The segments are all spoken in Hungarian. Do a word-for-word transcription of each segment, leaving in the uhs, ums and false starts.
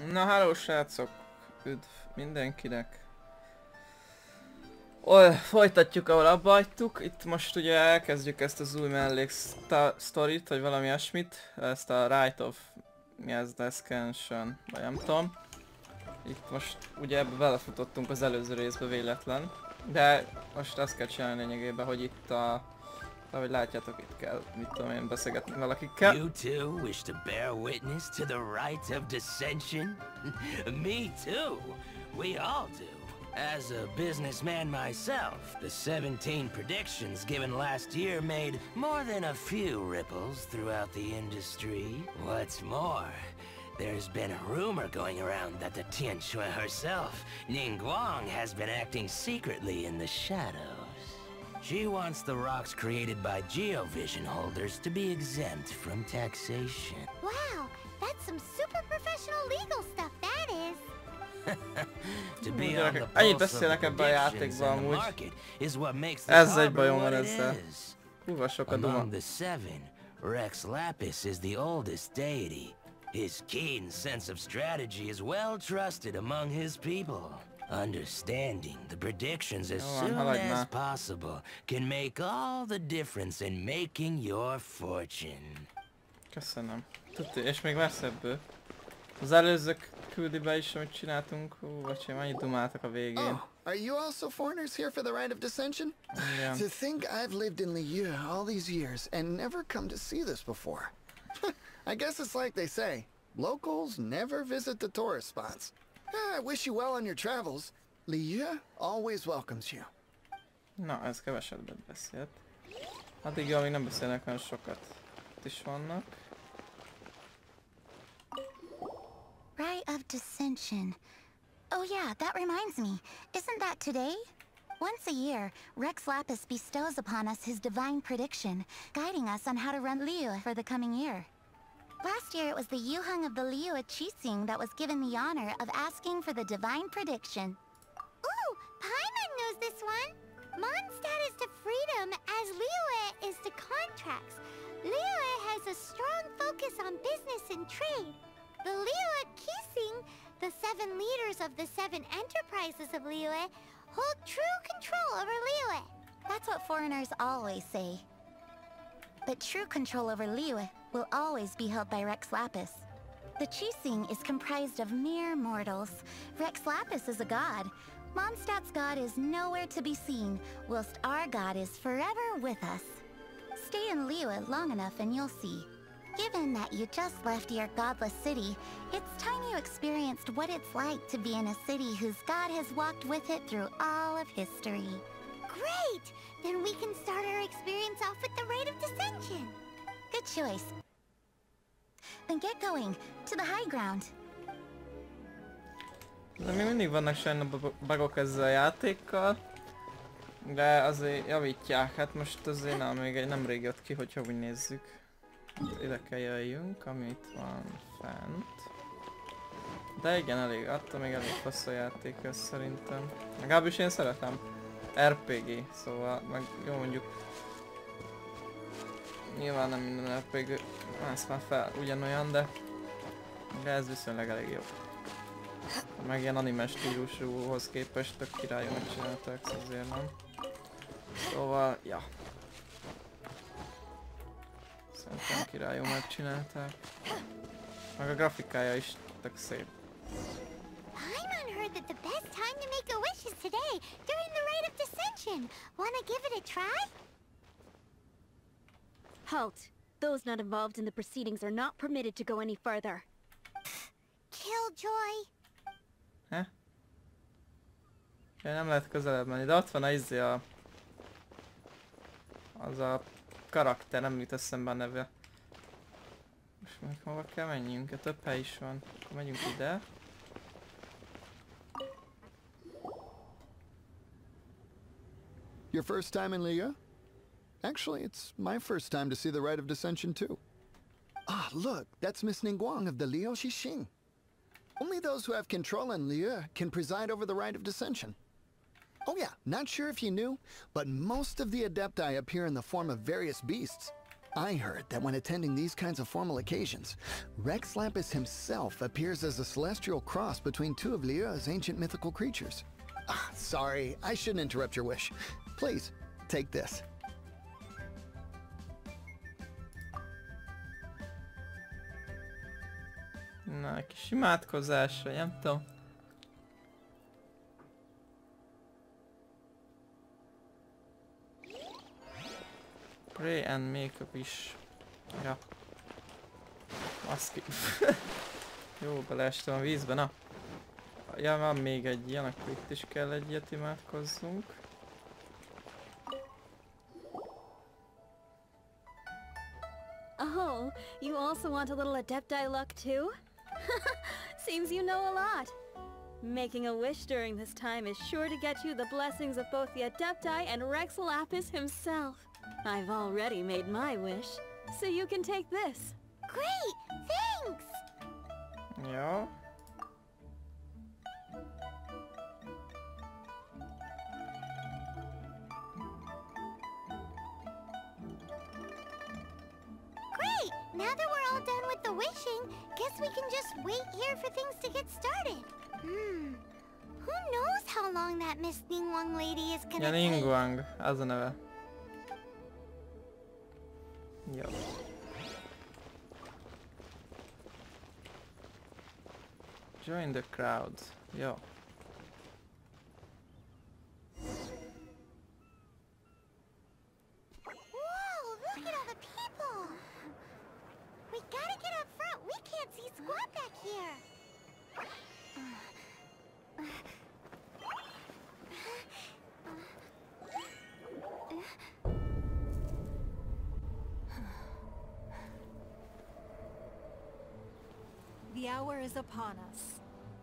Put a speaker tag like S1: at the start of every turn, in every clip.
S1: Na, hello srácok! Üdv mindenkinek! Oly, folytatjuk, ahol abba hagytuk. Itt most ugye elkezdjük ezt az új mellék sztorit, vagy valami ilyesmit. Ezt a Rite of... mi ez? Descension, vagy nem tudom. Itt most ugye ebbe belefutottunk az előző részbe véletlen. De most azt kell csinálni lényegében, hogy itt a... ahogy látjátok, itt kell, mit tudom én, beszélgetni valakikkel.
S2: You two wish to bear witness to the rite of dissension? Me too. We all do. As a businessman myself, the seventeen predictions given last year made more than a few ripples throughout the industry. What's more, there's been a rumor going around that the Tianshui herself, Ningguang, has been acting secretly in the shadows. She wants the rocks created by Geovision holders to be exempt from taxation.
S3: Wow, that's some super professional legal stuff, that is.
S2: To be on the
S1: Ennyit
S2: pulse of the
S1: beszélek ebben a
S2: predictions
S1: játékban
S2: and the
S1: amúgy.
S2: market is what makes the
S1: Ez egy
S2: harbor
S1: bajom
S2: what
S1: van
S2: it
S1: ezzel.
S2: is.
S1: Húva sok a duma.
S2: Among the seven, Rex Lapis is the oldest deity. His keen sense of strategy is well trusted among his people. Understanding the predictions as
S1: Jó van,
S2: soon
S1: haladj
S2: as
S1: már.
S2: possible can make all the difference in making your fortune.
S1: Köszönöm. Tudti, és még lesz ebből. Az előzők küldi be is, amit csináltunk. Hú, bocsánat, annyit dumáltak a végén.
S4: Oh, are you also foreigners here for the Rite of Dissension?
S1: Igen.
S4: To think I've lived in Liyue all these years and never come to see this before. I guess it's like they say, locals never visit the tourist spots. Ah, I wish you well on your travels. Liyue always welcomes you.
S1: Na, ez kevesebbet beszélt. Addig jó, még nem beszélnek olyan sokat. Itt is vannak.
S3: Rite of Dissension. Oh yeah, that reminds me. Isn't that today? Once a year, Rex Lapis bestows upon us his divine prediction, guiding us on how to run Liyue for the coming year. Last year it was the Yuheng of the Liyue Qixing that was given the honor of asking for the divine prediction. Ooh, Paimon knows this one! Mondstadt is to freedom as Liyue is to contracts. Liyue has a strong focus on business and trade. The Liyue Qixing, the seven leaders of the seven enterprises of Liyue, hold true control over Liyue. That's what foreigners always say. But true control over Liyue will always be held by Rex Lapis. The Qixing is comprised of mere mortals. Rex Lapis is a god. Mondstadt's god is nowhere to be seen, whilst our god is forever with us. Stay in Liyue long enough and you'll see. Given that you just left your godless city, it's time you experienced what it's like to be in a city whose god has walked with it through all of history. Great! Then we can start our experience off with the Rite of Dissension. Good choice. Then get going, to the high ground.
S1: De még mindig vannak sajnos bugok ezzel a játékkal. De azért javítják, hát most azért nem, még egy nemrég jött ki, hogyha úgy nézzük. Ide kell jöjjünk, ami itt van fent. De igen, elég, attól még elég fasz a játék ez szerintem. Legalábbis én szeretem. er pé gé, szóval meg jó mondjuk. Nyilván nem minden er pé gé, ezt már fel ugyanolyan, de, de ez viszonylag elég jó. Meg ilyen anime stílusúhoz képest tök királyú megcsinálták, azért nem. Szóval, ja. Szerintem királyú megcsinálták. Meg a grafikája is tök szép.
S3: Paimon heard that the best time to make a wish is today, during the Rite of Dissension. Wanna give it a try?
S5: Halt! Those not involved in the proceedings are not permitted to go any further.
S3: Killjoy.
S1: He? Ja, nem lehet közelebb menni, de ott van az izé a... Az a karakter, nem jut eszembe a neve. Most meg hova kell menjünk? Több hely is van. Akkor megyünk ide.
S4: Your first time in Liyue? Actually, it's my first time to see the Rite of Dissension too. Ah, look, that's Miss Ningguang of the Liu Xixing. Only those who have control in Liyue can preside over the Rite of Dissension. Oh yeah, not sure if you knew, but most of the Adepti appear in the form of various beasts. I heard that when attending these kinds of formal occasions, Rex Lapis himself appears as a celestial cross between two of Lea's ancient mythical creatures. Ah, sorry, I shouldn't interrupt your wish. Please, take this.
S1: Na, kis imádkozásra, nem tudom. Pray and make a wish. Ja. Maszki. Jó, beleestem a vízbe, na. Ja, van még egy ilyen, akkor itt is kell egy ilyet imádkozzunk.
S5: Oh, you also want a little Adepti luck too? Seems you know a lot. Making a wish during this time is sure to get you the blessings of both the Adepti and Rex Lapis himself. I've already made my wish, so you can take this.
S3: Great! Thanks!
S1: Ja.
S3: Great! Now that we're all done with the wishing, guess we can just wait here for things to get started. Hmm. Who knows how long that Miss Ningguang lady is gonna
S1: Ja,
S3: take?
S1: Ningguang, az a neve. Jó. Join the crowd. Jó.
S3: Whoa, look at all the people! We gotta get up front. We can't see squat back here.
S6: The hour is upon us.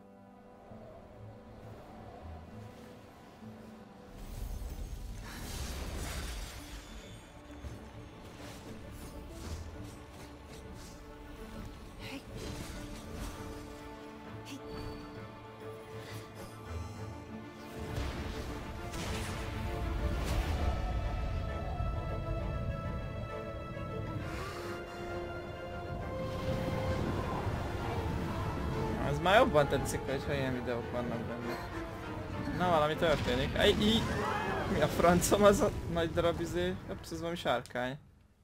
S1: Ez már jobban tetszik, hogyha ilyen videók vannak benne. Na, valami történik. Ej, í! Mi a francom az a nagy darab izé? Ups, ez valami sárkány.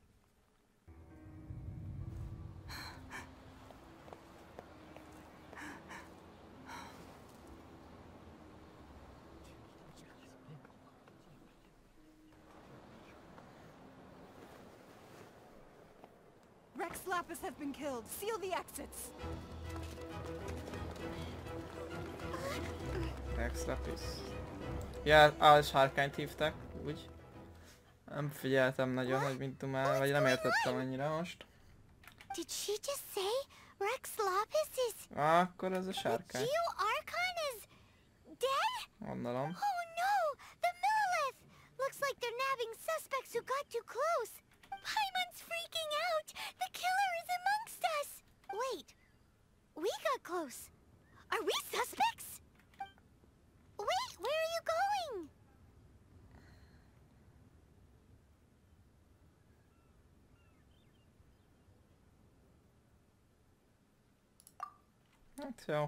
S6: Rex Lapis has been killed. Seal the exits.
S1: Rex Lapis. Ja, a sárkányt hívták, úgy. Nem figyeltem nagyon, hogy mit dumál, vagy nem értettem annyira most.
S3: Did she just say Rex Lapis is...
S1: Ah, akkor ez a
S3: The
S1: sárkány.
S3: Geo Archon is... dead?
S1: Gondolom.
S3: Oh no! The Millith! Looks like they're nabbing suspects who got too close. Paimon's freaking out! The killer is amongst us! Wait. We got close. Are we suspects? Wait, where are you going?
S1: Hát jó.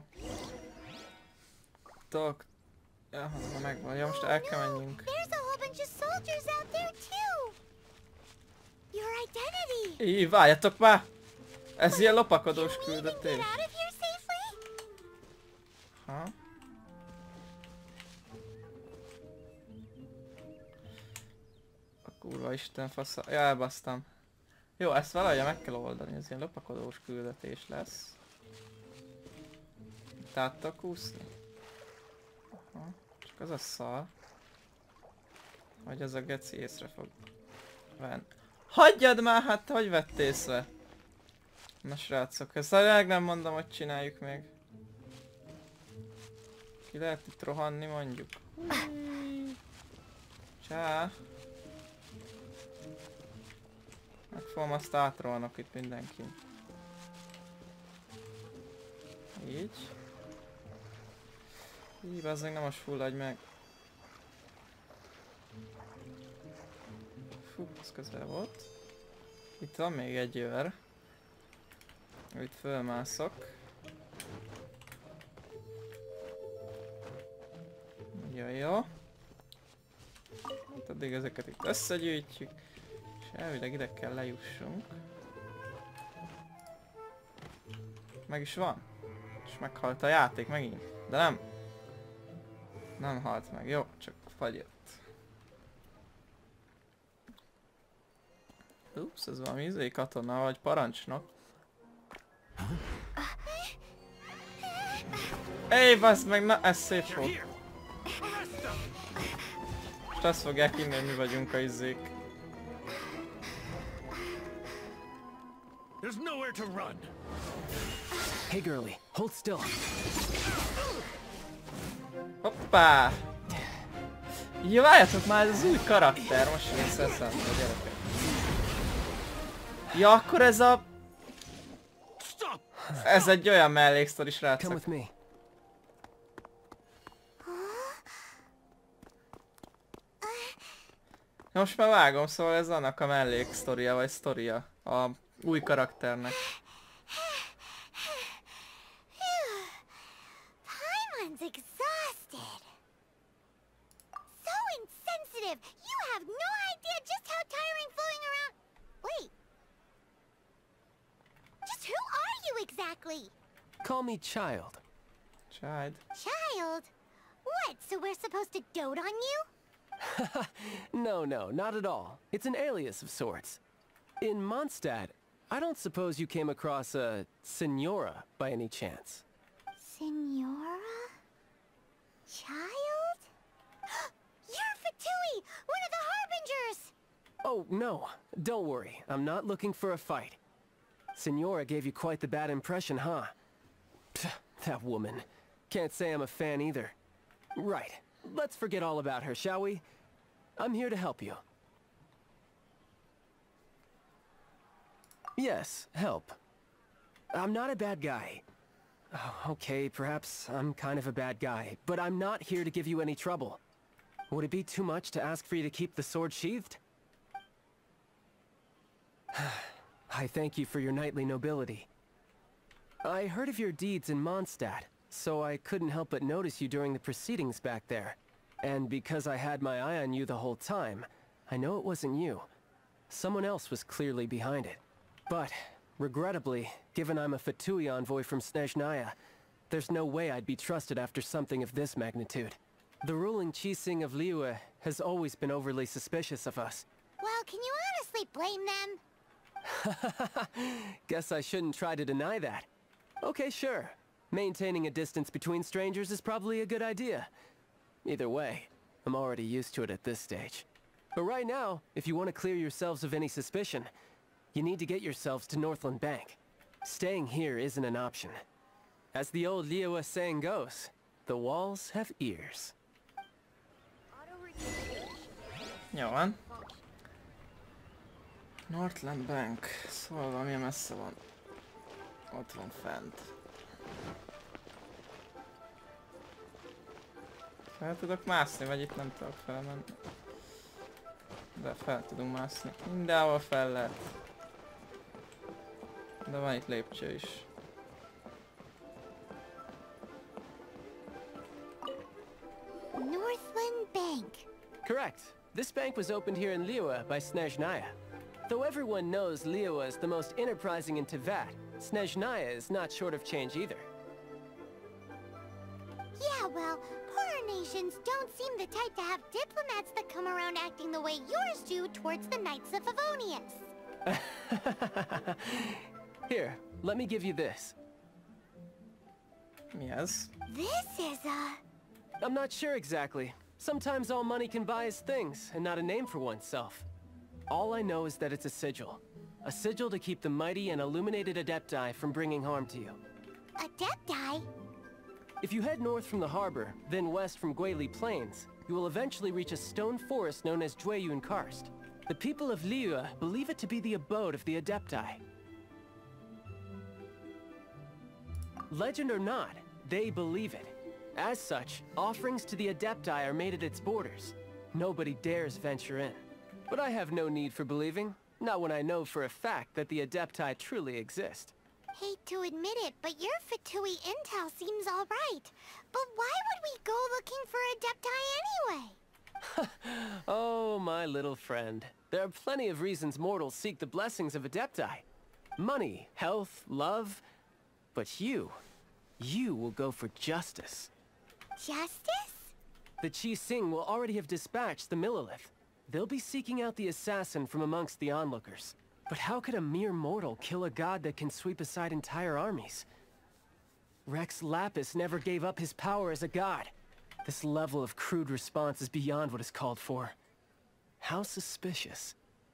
S1: Tok. Ja, ha megvan. Ja, most el kell menjünk.
S3: There's a whole bunch of soldiers out there too. Your identity.
S1: Így, várjatok már! Ez ilyen lopakodós
S3: Can we even get
S1: küldetés.
S3: out of here safely?
S1: Ha? A kurva isten fasza. Ja, elbasztam. Jó, ezt valahogy meg kell oldani, ez ilyen lopakodós küldetés lesz. Itt át tudok úszni? Aha. Csak az a szar, hogy az a geci észre fog venni. Hagyjad már, hát hogy vett észre? Na srácok, ezt tényleg nem mondom, hogy csináljuk még. Ki lehet itt rohanni mondjuk? Csá! Meg fogom azt átrohanok itt mindenkin. Így. Így, bazzeg, nem most fulladj meg. Fú, ez közel volt. Itt van még egy őr. Itt fölmászok. Jó, jó. Hát addig ezeket itt összegyűjtjük. És elvileg ide kell lejussunk. Meg is van. És meghalt a játék megint. De nem. Nem halt meg. Jó, csak fagyott. Ups, ez valami izé katona vagy parancsnok. Éj, bassz meg, na ez szép volt. És azt fogják hinni, hogy mi vagyunk a izék.
S2: There's nowhere to run.
S7: Hey girlie, hold still.
S1: Hoppá! Ja, várjatok már, ez az új karakter, most jön összeszedni a gyerekek. Ja, akkor ez a... Ez egy olyan melléksztori,
S7: Come
S1: srácok.
S7: with me.
S1: Most már vágom, szóval ez annak a melléksztoria, vagy sztoria. A új karakternek.
S3: Paimon's exhausted. So insensitive. You have no idea just how tiring floating around. Wait. Just who are you exactly?
S7: Call me Child.
S1: Child.
S3: Child? What, so we're supposed to dote on you?
S7: No, no, not at all. It's an alias of sorts. In Mondstadt, I don't suppose you came across a Senora by any chance.
S3: Senora? Child? You're Fatui, one of the Harbingers!
S7: Oh, no. Don't worry. I'm not looking for a fight. Senora gave you quite the bad impression, huh? Pfft, that woman. Can't say I'm a fan either. Right. Let's forget all about her, shall we? I'm here to help you. Yes, help. I'm not a bad guy. Oh, okay, perhaps I'm kind of a bad guy, but I'm not here to give you any trouble. Would it be too much to ask for you to keep the sword sheathed? I thank you for your knightly nobility. I heard of your deeds in Mondstadt, so I couldn't help but notice you during the proceedings back there. And because I had my eye on you the whole time, I know it wasn't you. Someone else was clearly behind it. But, regrettably, given I'm a Fatui envoy from Snezhnaya, there's no way I'd be trusted after something of this magnitude. The ruling Qixing of Liyue has always been overly suspicious of us.
S3: Well, can you honestly blame them?
S7: Guess I shouldn't try to deny that. Okay, sure. Maintaining a distance between strangers is probably a good idea. Either way, I'm already used to it at this stage. But right now, if you want to clear yourselves of any suspicion, you need to get yourselves to Northland Bank. Staying here isn't an option. As the old Liyue saying goes, the walls have ears.
S1: Jó van. Northland Bank. Szóval valami messze van. Ott van fent. Fel tudok mászni, vagy itt nem tudok felmenni? De fel tudunk mászni. Mindenhol fel lehet. De van itt lépcső is.
S3: Northland Bank.
S7: Correct. This bank was opened here in Liyue by Snezhnaya. Though everyone knows Liyue is the most enterprising in Teyvat, Snezhnaya is not short of change either.
S3: Yeah, well, poorer nations don't seem the type to have diplomats that come around acting the way yours do towards the Knights of Favonius.
S7: Here, let me give you this.
S1: Mi ez?
S3: This is a...
S7: I'm not sure exactly. Sometimes all money can buy is things, and not a name for oneself. All I know is that it's a sigil. A sigil to keep the mighty and illuminated Adepti from bringing harm to you.
S3: Adepti?
S7: If you head north from the harbor, then west from Guili Plains, you will eventually reach a stone forest known as Jueyun Karst. The people of Liyue believe it to be the abode of the Adepti. Legend or not, they believe it. As such, offerings to the Adepti are made at its borders. Nobody dares venture in. But I have no need for believing. Not when I know for a fact that the Adepti truly exist.
S3: Hate to admit it, but your Fatui intel seems alright. But why would we go looking for Adepti anyway?
S7: Oh, my little friend. There are plenty of reasons mortals seek the blessings of Adepti. Money, health, love. But you, you will go for justice.
S3: Justice?
S7: The Qi Sing will already have dispatched the Millelith. They'll be seeking out the assassin from amongst the onlookers. But how could a mere mortal kill a god that can sweep aside entire armies? Rex Lapis never gave up his power as a god. This level of crude response is beyond what is called for. How suspicious.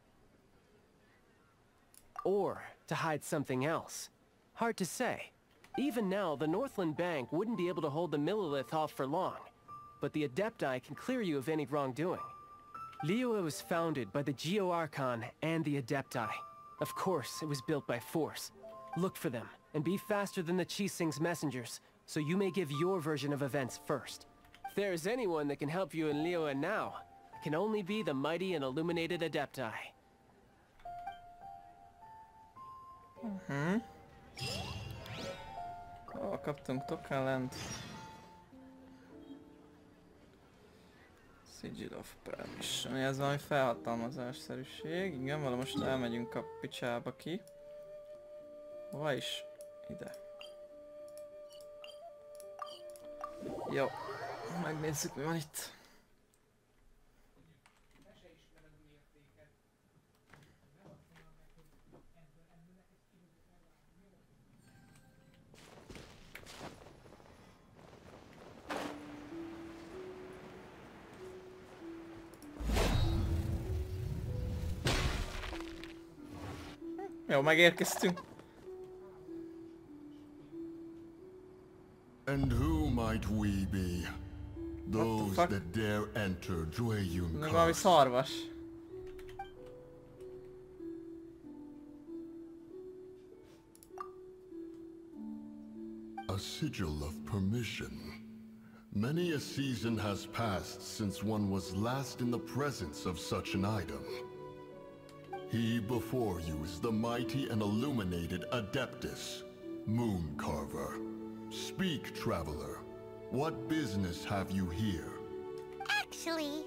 S7: Or to hide something else. Hard to say. Even now, the Northland Bank wouldn't be able to hold the Millelith off for long. But the Adepti can clear you of any wrongdoing. Liyue was founded by the Geo Archon and the Adepti. Of course, it was built by force. Look for them, and be faster than the Qi Sing's messengers, so you may give your version of events first. If there is anyone that can help you in Liyue now, it can only be the mighty and illuminated Adepti.
S1: Mhm. Ó, kaptunk tokellent. Sigil of Permission. Ez valami felhatalmazásszerűség. Igen, vala most elmegyünk a picsába ki. Hova is? Ide. Jó. Megnézzük, mi van itt. Jó, megérkeztünk.
S8: And who might we be? Those
S1: fuck?
S8: that dare enter Jueyun
S1: Ez valami
S8: Karst.
S1: szarvas.
S8: A sigil of permission. Many a season has passed since one was last in the presence of such an item. He before you is the mighty and illuminated Adeptus, Mooncarver. Speak, traveler. What business have you here?
S3: Actually,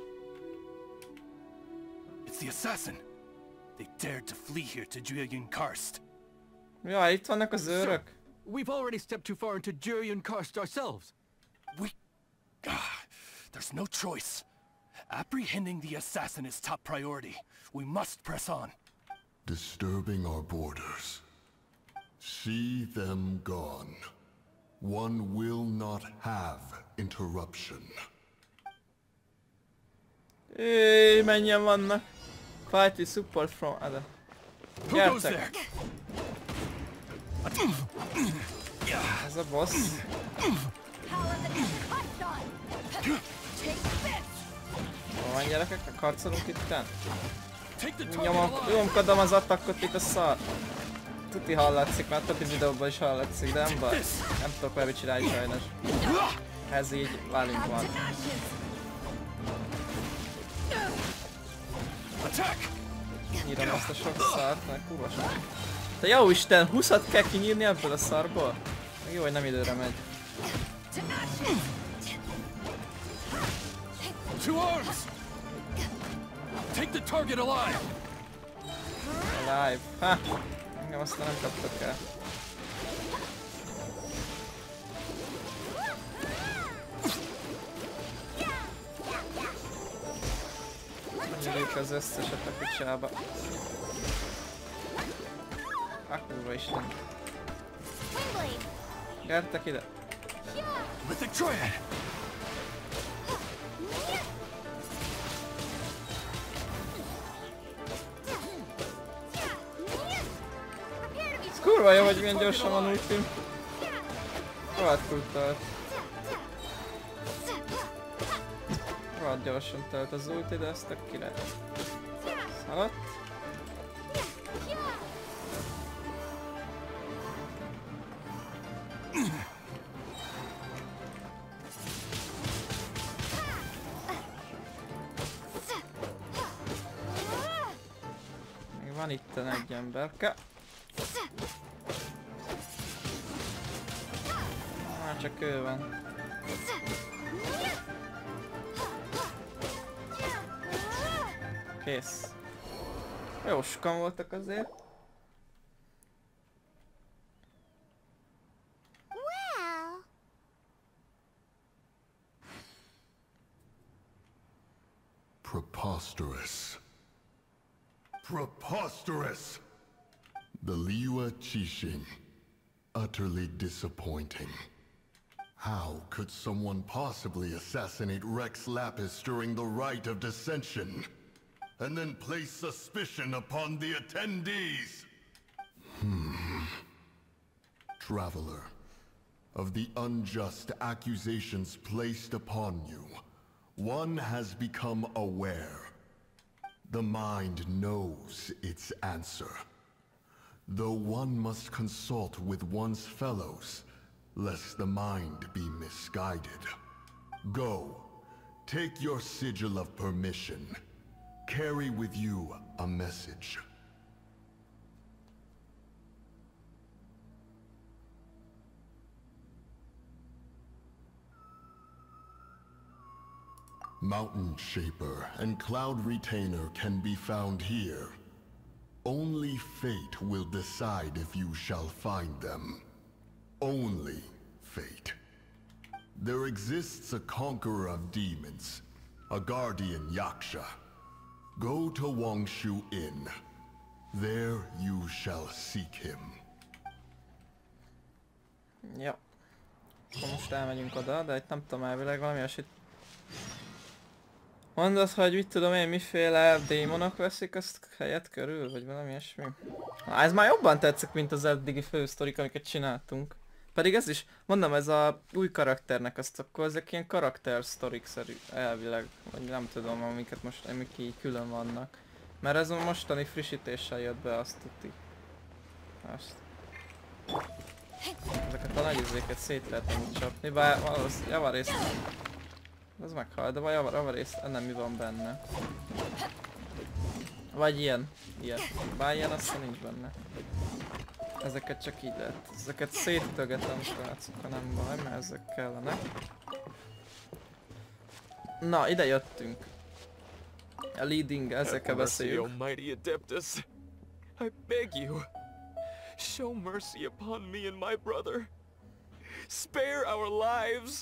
S9: It's the assassin. They dared to flee here to Jueyun Karst.
S1: Ja, itt vannak az őrök.
S9: We've already stepped too far into Jueyun Karst ourselves. We... Ah, there's no choice. Apprehending the assassin is top priority. We must press on.
S8: Disturbing our borders. See them gone. One will not have interruption.
S1: Éj, mennyien vannak. Fight with support from other.
S9: Who goes there?
S1: Gyertek. Ez a boss. Hol van, gyerekek? Karcolunk itten?
S9: Take the target
S1: Nyomom,
S9: alive.
S1: nyomkodom az attackot itt a szar. Tuti hallatszik, mert többi videóban is hallatszik, de nem baj. Nem tudok vele mit csinálni sajnos. Ez így velünk van.
S9: Attack!
S1: Nyírom azt a sok szart, mert kurva sok. Te jó Isten, húszat kell kinyírni ebből a szarból? Meg jó, hogy nem időre megy.
S9: Two arms! Take the target alive!
S1: Alive. Ha! Engem aztán nem kaptak el. Nyílik az összeset a picsába. Ah, kurva Isten. Gyertek ide.
S9: Mythic Triad!
S1: Ez kurva jó, hogy milyen gyorsan van ultim. Rohadtul tölt. Rohadt gyorsan tölt az ulti, de ezt a király. Szaladt. Van itt egy emberke. Már csak ő van. Kész. Jó sokan voltak azért.
S3: Well...
S8: Preposterous. Preposterous! The Liyue Qixing. Utterly disappointing. How could someone possibly assassinate Rex Lapis during the Rite of Dissension? And then place suspicion upon the attendees? Hmm. Traveler, of the unjust accusations placed upon you, one has become aware. The mind knows its answer. Though one must consult with one's fellows, lest the mind be misguided. Go, take your sigil of permission. Carry with you a message. Mountain Shaper and Cloud Retainer can be found here. Only fate will decide if you shall find them. Only fate. There exists a conqueror of demons, a guardian Yaksha. Go to Wangshu Inn. There you shall seek him.
S1: Ja. Akkor most elmegyünk oda, de itt nem tudom, elvileg valami eset. Mondod, hogy mit tudom én, miféle démonok veszik azt helyet körül, vagy valami ilyesmi. Na, ez már jobban tetszik, mint az eddigi fősztorik, amiket csináltunk. Pedig ez is, mondom, ez a új karakternek azt, akkor ezek ilyen karakter sztorik-szerű elvileg, vagy nem tudom, amiket most, amik így külön vannak. Mert ez a mostani frissítéssel jött be, azt tuti. Azt. Ezeket a nagy izéket szét lehet amúgy csapni, bár valószínűleg javarészt... Ez meghal, de javar, javarészt ennem mi van benne. Vagy ilyen. Ilyen. Bár ilyen aztán nincs benne. Ezeket csak így lehet. Ezeket széttögetem, srácok, ha nem baj, mert ezek kellenek. Na, ide jöttünk. A leading, ezekkel beszéljük.
S10: Almighty Adeptus, I beg you, show mercy upon me and my brother. Spare our lives.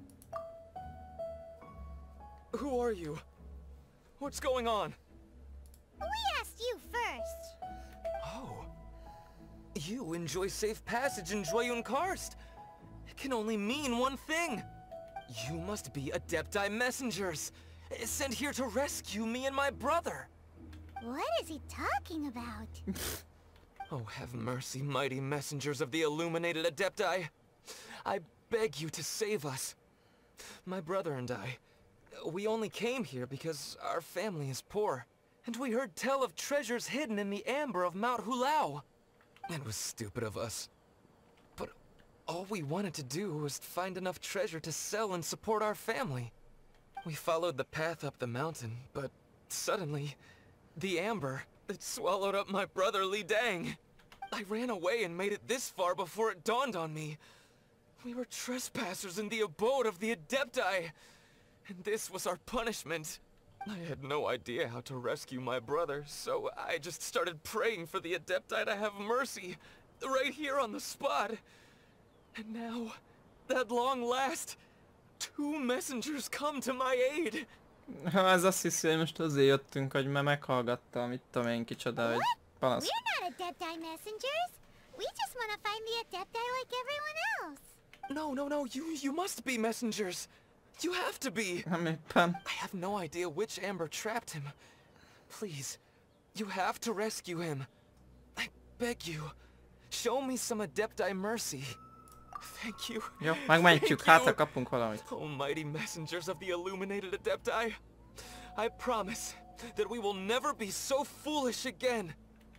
S10: Who are you? What's going on?
S11: We asked you first.
S10: Oh. You enjoy safe passage in Jueyun Karst. It can only mean one thing. You must be Adepti messengers, sent here to rescue me and my brother.
S11: What is he talking about?
S10: Oh, have mercy, mighty messengers of the illuminated Adepti. I beg you to save us. My brother and I, we only came here because our family is poor, and we heard tell of treasures hidden in the amber of Mount Hulao. It was stupid of us. But all we wanted to do was find enough treasure to sell and support our family. We followed the path up the mountain, but suddenly, the amber, it swallowed up my brother Li Dang. I ran away and made it this far before it dawned on me. We were trespassers in the abode of the Adepti, and this was our punishment. I had no idea how to rescue my brother, so I just started praying for the Adepti to have mercy, right here on the spot. And now, at long last, two messengers come to my aid.
S1: Ha, ez azt hiszi, hogy most azért jöttünk, hogy mert meghallgattam, mit tudom én kicsoda, hogy panasz.
S11: We're not Adepti messengers. We just want to find the Adepti like everyone else.
S10: No, no, no, you, you must be messengers. You have to be!
S1: Nem éppen.
S10: I have no idea which amber trapped him. Please, you have to rescue him. I beg you, show me some Adepti mercy. Thank you.
S1: Jó, megmentjük, hátra kapunk valamit.
S10: Almighty messengers of the illuminated Adepti, I promise that we will never be so foolish again.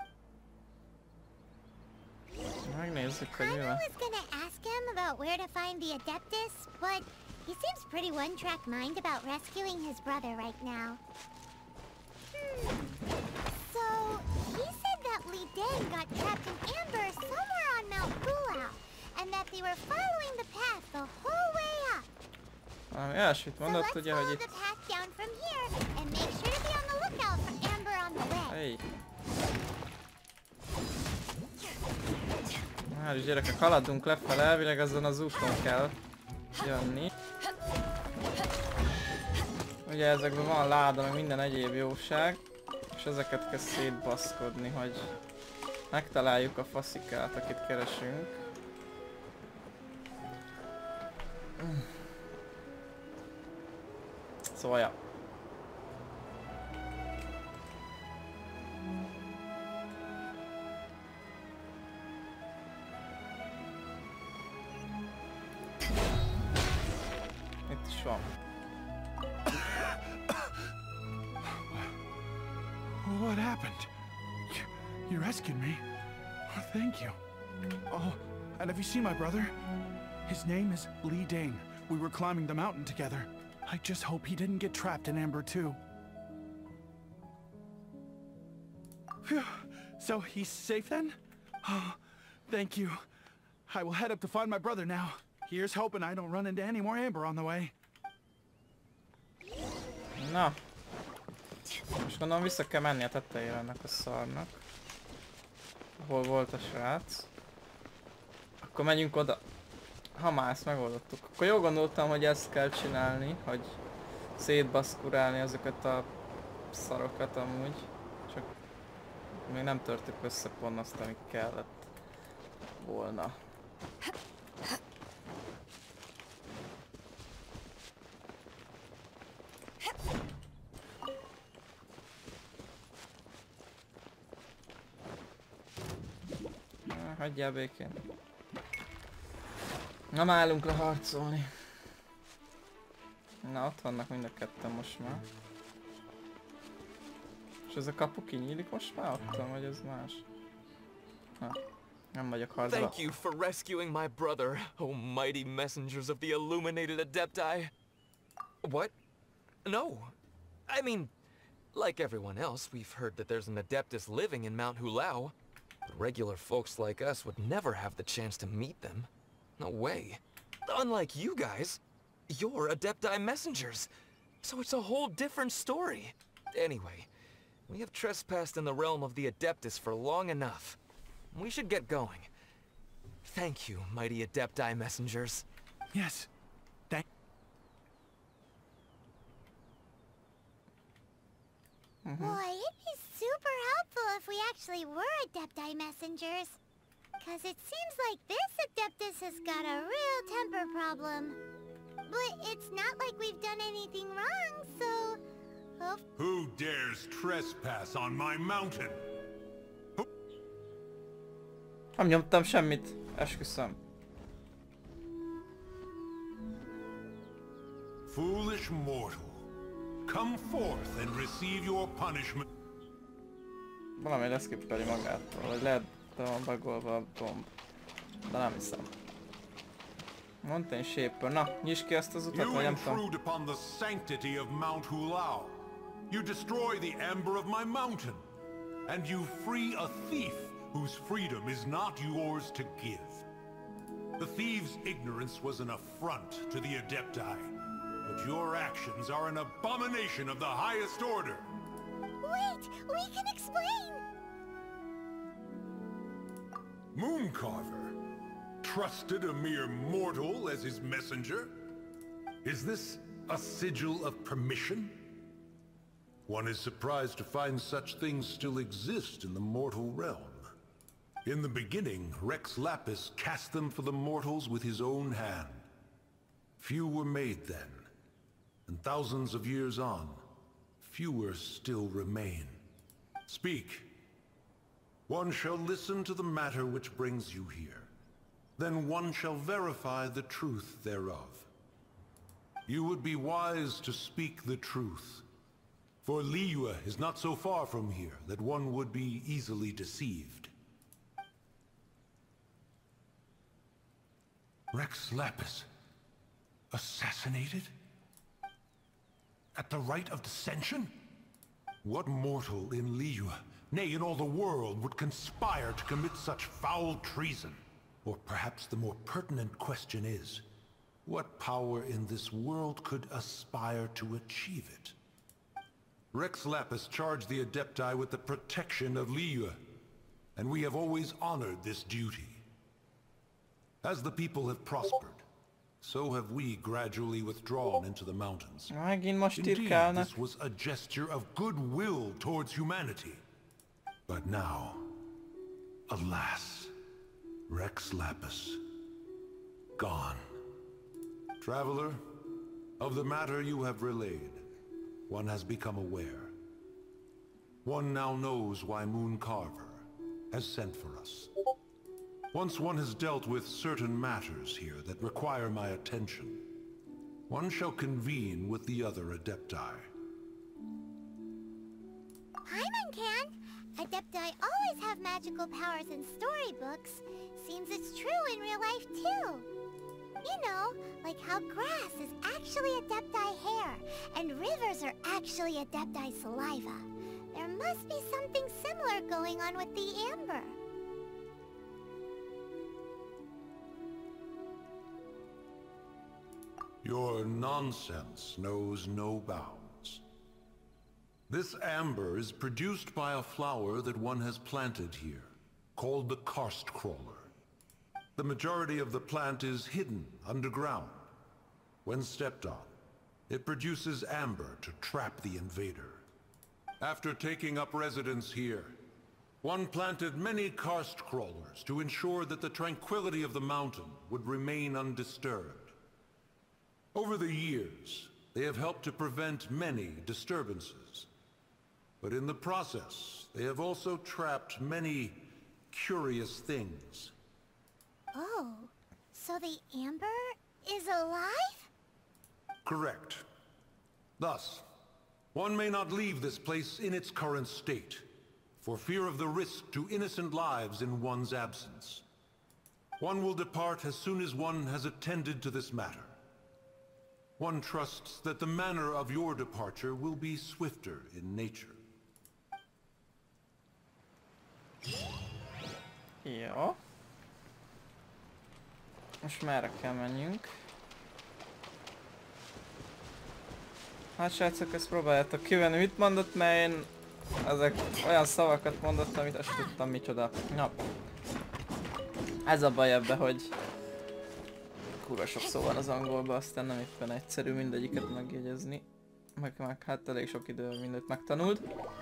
S1: Megnézzük, hogy mi van.
S11: I was gonna ask him about where to find the Adeptus, but he seems pretty one-track mind about rescuing his brother right now. Hmm. So, he said Li Deng got trapped in amber somewhere on Mount Hulao, and that they were following the path the whole way up.
S1: Valami olyasmit
S11: So
S1: mondott,
S11: let's
S1: ugye,
S11: follow
S1: hogy
S11: the
S1: itt...
S11: path down from here, and make sure to be on the lookout for amber on the way.
S1: Hey. Már is gyerekek, haladunk lefele, elvileg azon az úton kell jönni. Ugye ezekben van láda, meg minden egyéb jóság, és ezeket kell szétbaszkodni, hogy megtaláljuk a faszikát, akit keresünk. Szóval, ja. Itt is van.
S12: What happened? You, you rescued me. Oh, thank you. Oh, and have you seen my brother? His name is Li Deng. We were climbing the mountain together. I just hope he didn't get trapped in Amber too. Phew. So he's safe then? Oh, thank you. I will head up to find my brother now. Here's hoping I don't run into any more Amber on the way.
S1: Na. Most gondolom vissza kell menni a tetejére ennek a szarnak. Hol volt a srác? Akkor menjünk oda. Ha már ezt megoldottuk. Akkor jól gondoltam, hogy ezt kell csinálni, hogy szétbaszkurálni ezeket a szarokat amúgy. Csak még nem törtük össze pont azt, amit kellett volna. Hagyjál békén. Nem állunk le harcolni. Na, ott vannak mind a ketten most már. És ez a kapu kinyílik most már ottan, vagy ez más? Na, nem vagyok harcba.
S10: Thank you for rescuing my brother, oh mighty messengers of the illuminated Adepti. What? No. I mean, like everyone else, we've heard that there's an Adeptus living in Mount Hulao. But regular folks like us would never have the chance to meet them. No way. Unlike you guys, you're Adepti messengers, so it's a whole different story. Anyway, we have trespassed in the realm of the Adeptus for long enough. We should get going. Thank you, mighty Adepti messengers.
S12: Yes. Thank...
S1: Mm-hmm.
S11: Boy, it'd be super helpful if we actually were Adepti messengers. Cause it seems like this Adeptus has got a real temper problem. But it's not like we've done anything wrong, so... Oh.
S13: Who dares trespass on my mountain?
S1: Nem nyomtam semmit, esküszöm.
S13: Foolish mortal. Come forth and receive your punishment.
S1: Valami leszkippeli magától, vagy lehet, de van bagolva a gomb. De nem hiszem. Mountain Shaper. Na, nyisd ki ezt az utat, vagy nem tudom.
S13: You intrude upon the sanctity of Mount Hulao. You destroy the amber of my mountain. And you free a thief whose freedom is not yours to give. The thief's ignorance was an affront to the Adepti. But your actions are an abomination of the highest order.
S11: Wait! We can explain!
S13: Mooncarver trusted a mere mortal as his messenger? Is this a sigil of permission? One is surprised to find such things still exist in the mortal realm. In the beginning, Rex Lapis cast them for the mortals with his own hand. Few were made then, and thousands of years on, fewer still remain. Speak. One shall listen to the matter which brings you here. Then one shall verify the truth thereof. You would be wise to speak the truth. For Liyue is not so far from here that one would be easily deceived. Rex Lapis, assassinated? At the rite of dissension? What mortal in Liyue nay, in all the world, would conspire to commit such foul treason? Or perhaps the more pertinent question is, what power in this world could aspire to achieve it? Rex Lapis charged the Adepti with the protection of Liyue, and we have always honored this duty. As the people have prospered, so have we gradually withdrawn into the mountains. Indeed, this was a gesture of goodwill towards humanity. But now, alas, Rex Lapis, gone. Traveler, of the matter you have relayed, one has become aware. One now knows why Moon Carver has sent for us. Once one has dealt with certain matters here that require my attention, one shall convene with the other Adepti.
S11: Paimon can! Adepti always have magical powers in storybooks. Seems it's true in real life too. You know, like how grass is actually Adepti hair, and rivers are actually Adepti saliva. There must be something similar going on with the amber.
S13: Your nonsense knows no bounds. This amber is produced by a flower that one has planted here, called the Karst Crawler. The majority of the plant is hidden underground. When stepped on, it produces amber to trap the invader. After taking up residence here, one planted many Karst Crawlers to ensure that the tranquility of the mountain would remain undisturbed. Over the years, they have helped to prevent many disturbances. But in the process, they have also trapped many curious things.
S11: Oh, so the amber is alive?
S13: Correct. Thus, one may not leave this place in its current state, for fear of the risk to innocent lives in one's absence. One will depart as soon as one has attended to this matter. One trusts that the manner of your departure will be swifter in nature.
S1: Jó. Most merre kell menjünk? Hát srácok, ezt próbáljátok kivenni. Mit mondott, mert én ezek olyan szavakat mondott, amit azt tudtam micsoda. Na. Ez a baj ebbe, hogy kurva sok szó van az angolban, aztán nem éppen egyszerű mindegyiket megjegyezni. Meg, meg hát elég sok idő mindent megtanult.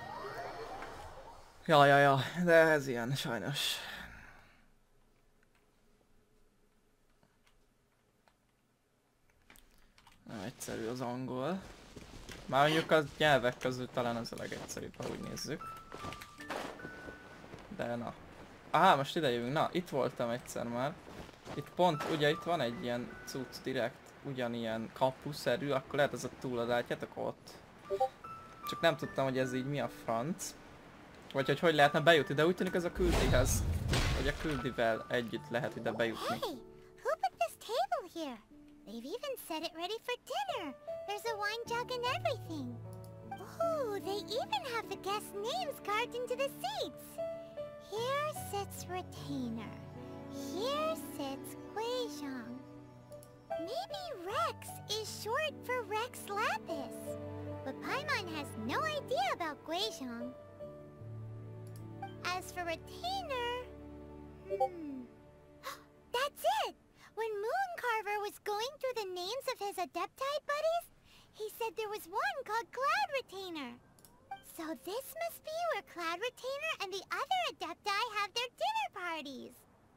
S1: Ja, ja, ja, de ez ilyen sajnos. Nem egyszerű az angol. Már mondjuk a nyelvek közül talán az a legegyszerűbb, ha úgy nézzük. De na. Aha, most ide jövünk. Na, itt voltam egyszer már. Itt pont, ugye itt van egy ilyen cucc direkt, ugyanilyen kapuszerű, akkor lehet ez a túladátjátok ott. Csak nem tudtam, hogy ez így mi a franc. Vagy hogy hogy lehetne bejutni, de úgy tűnik ez a küldihez. Hogy a küldivel együtt lehet ide bejutni.
S11: Hey, who put this table here? They've even set it ready for dinner. There's a wine jug and everything. Oh, they even have the guests' names carved into the seats. Here sits Retainer. Here sits Guizhong. Maybe Rex is short for Rex Lapis. But Paimon has no idea about Guizhong. As for Retainer... Hmm... That's it! When Moon Carver was going through the names of his Adepti buddies, he said there was one called Cloud Retainer. So this must be where Cloud Retainer and the other Adepti have their dinner parties.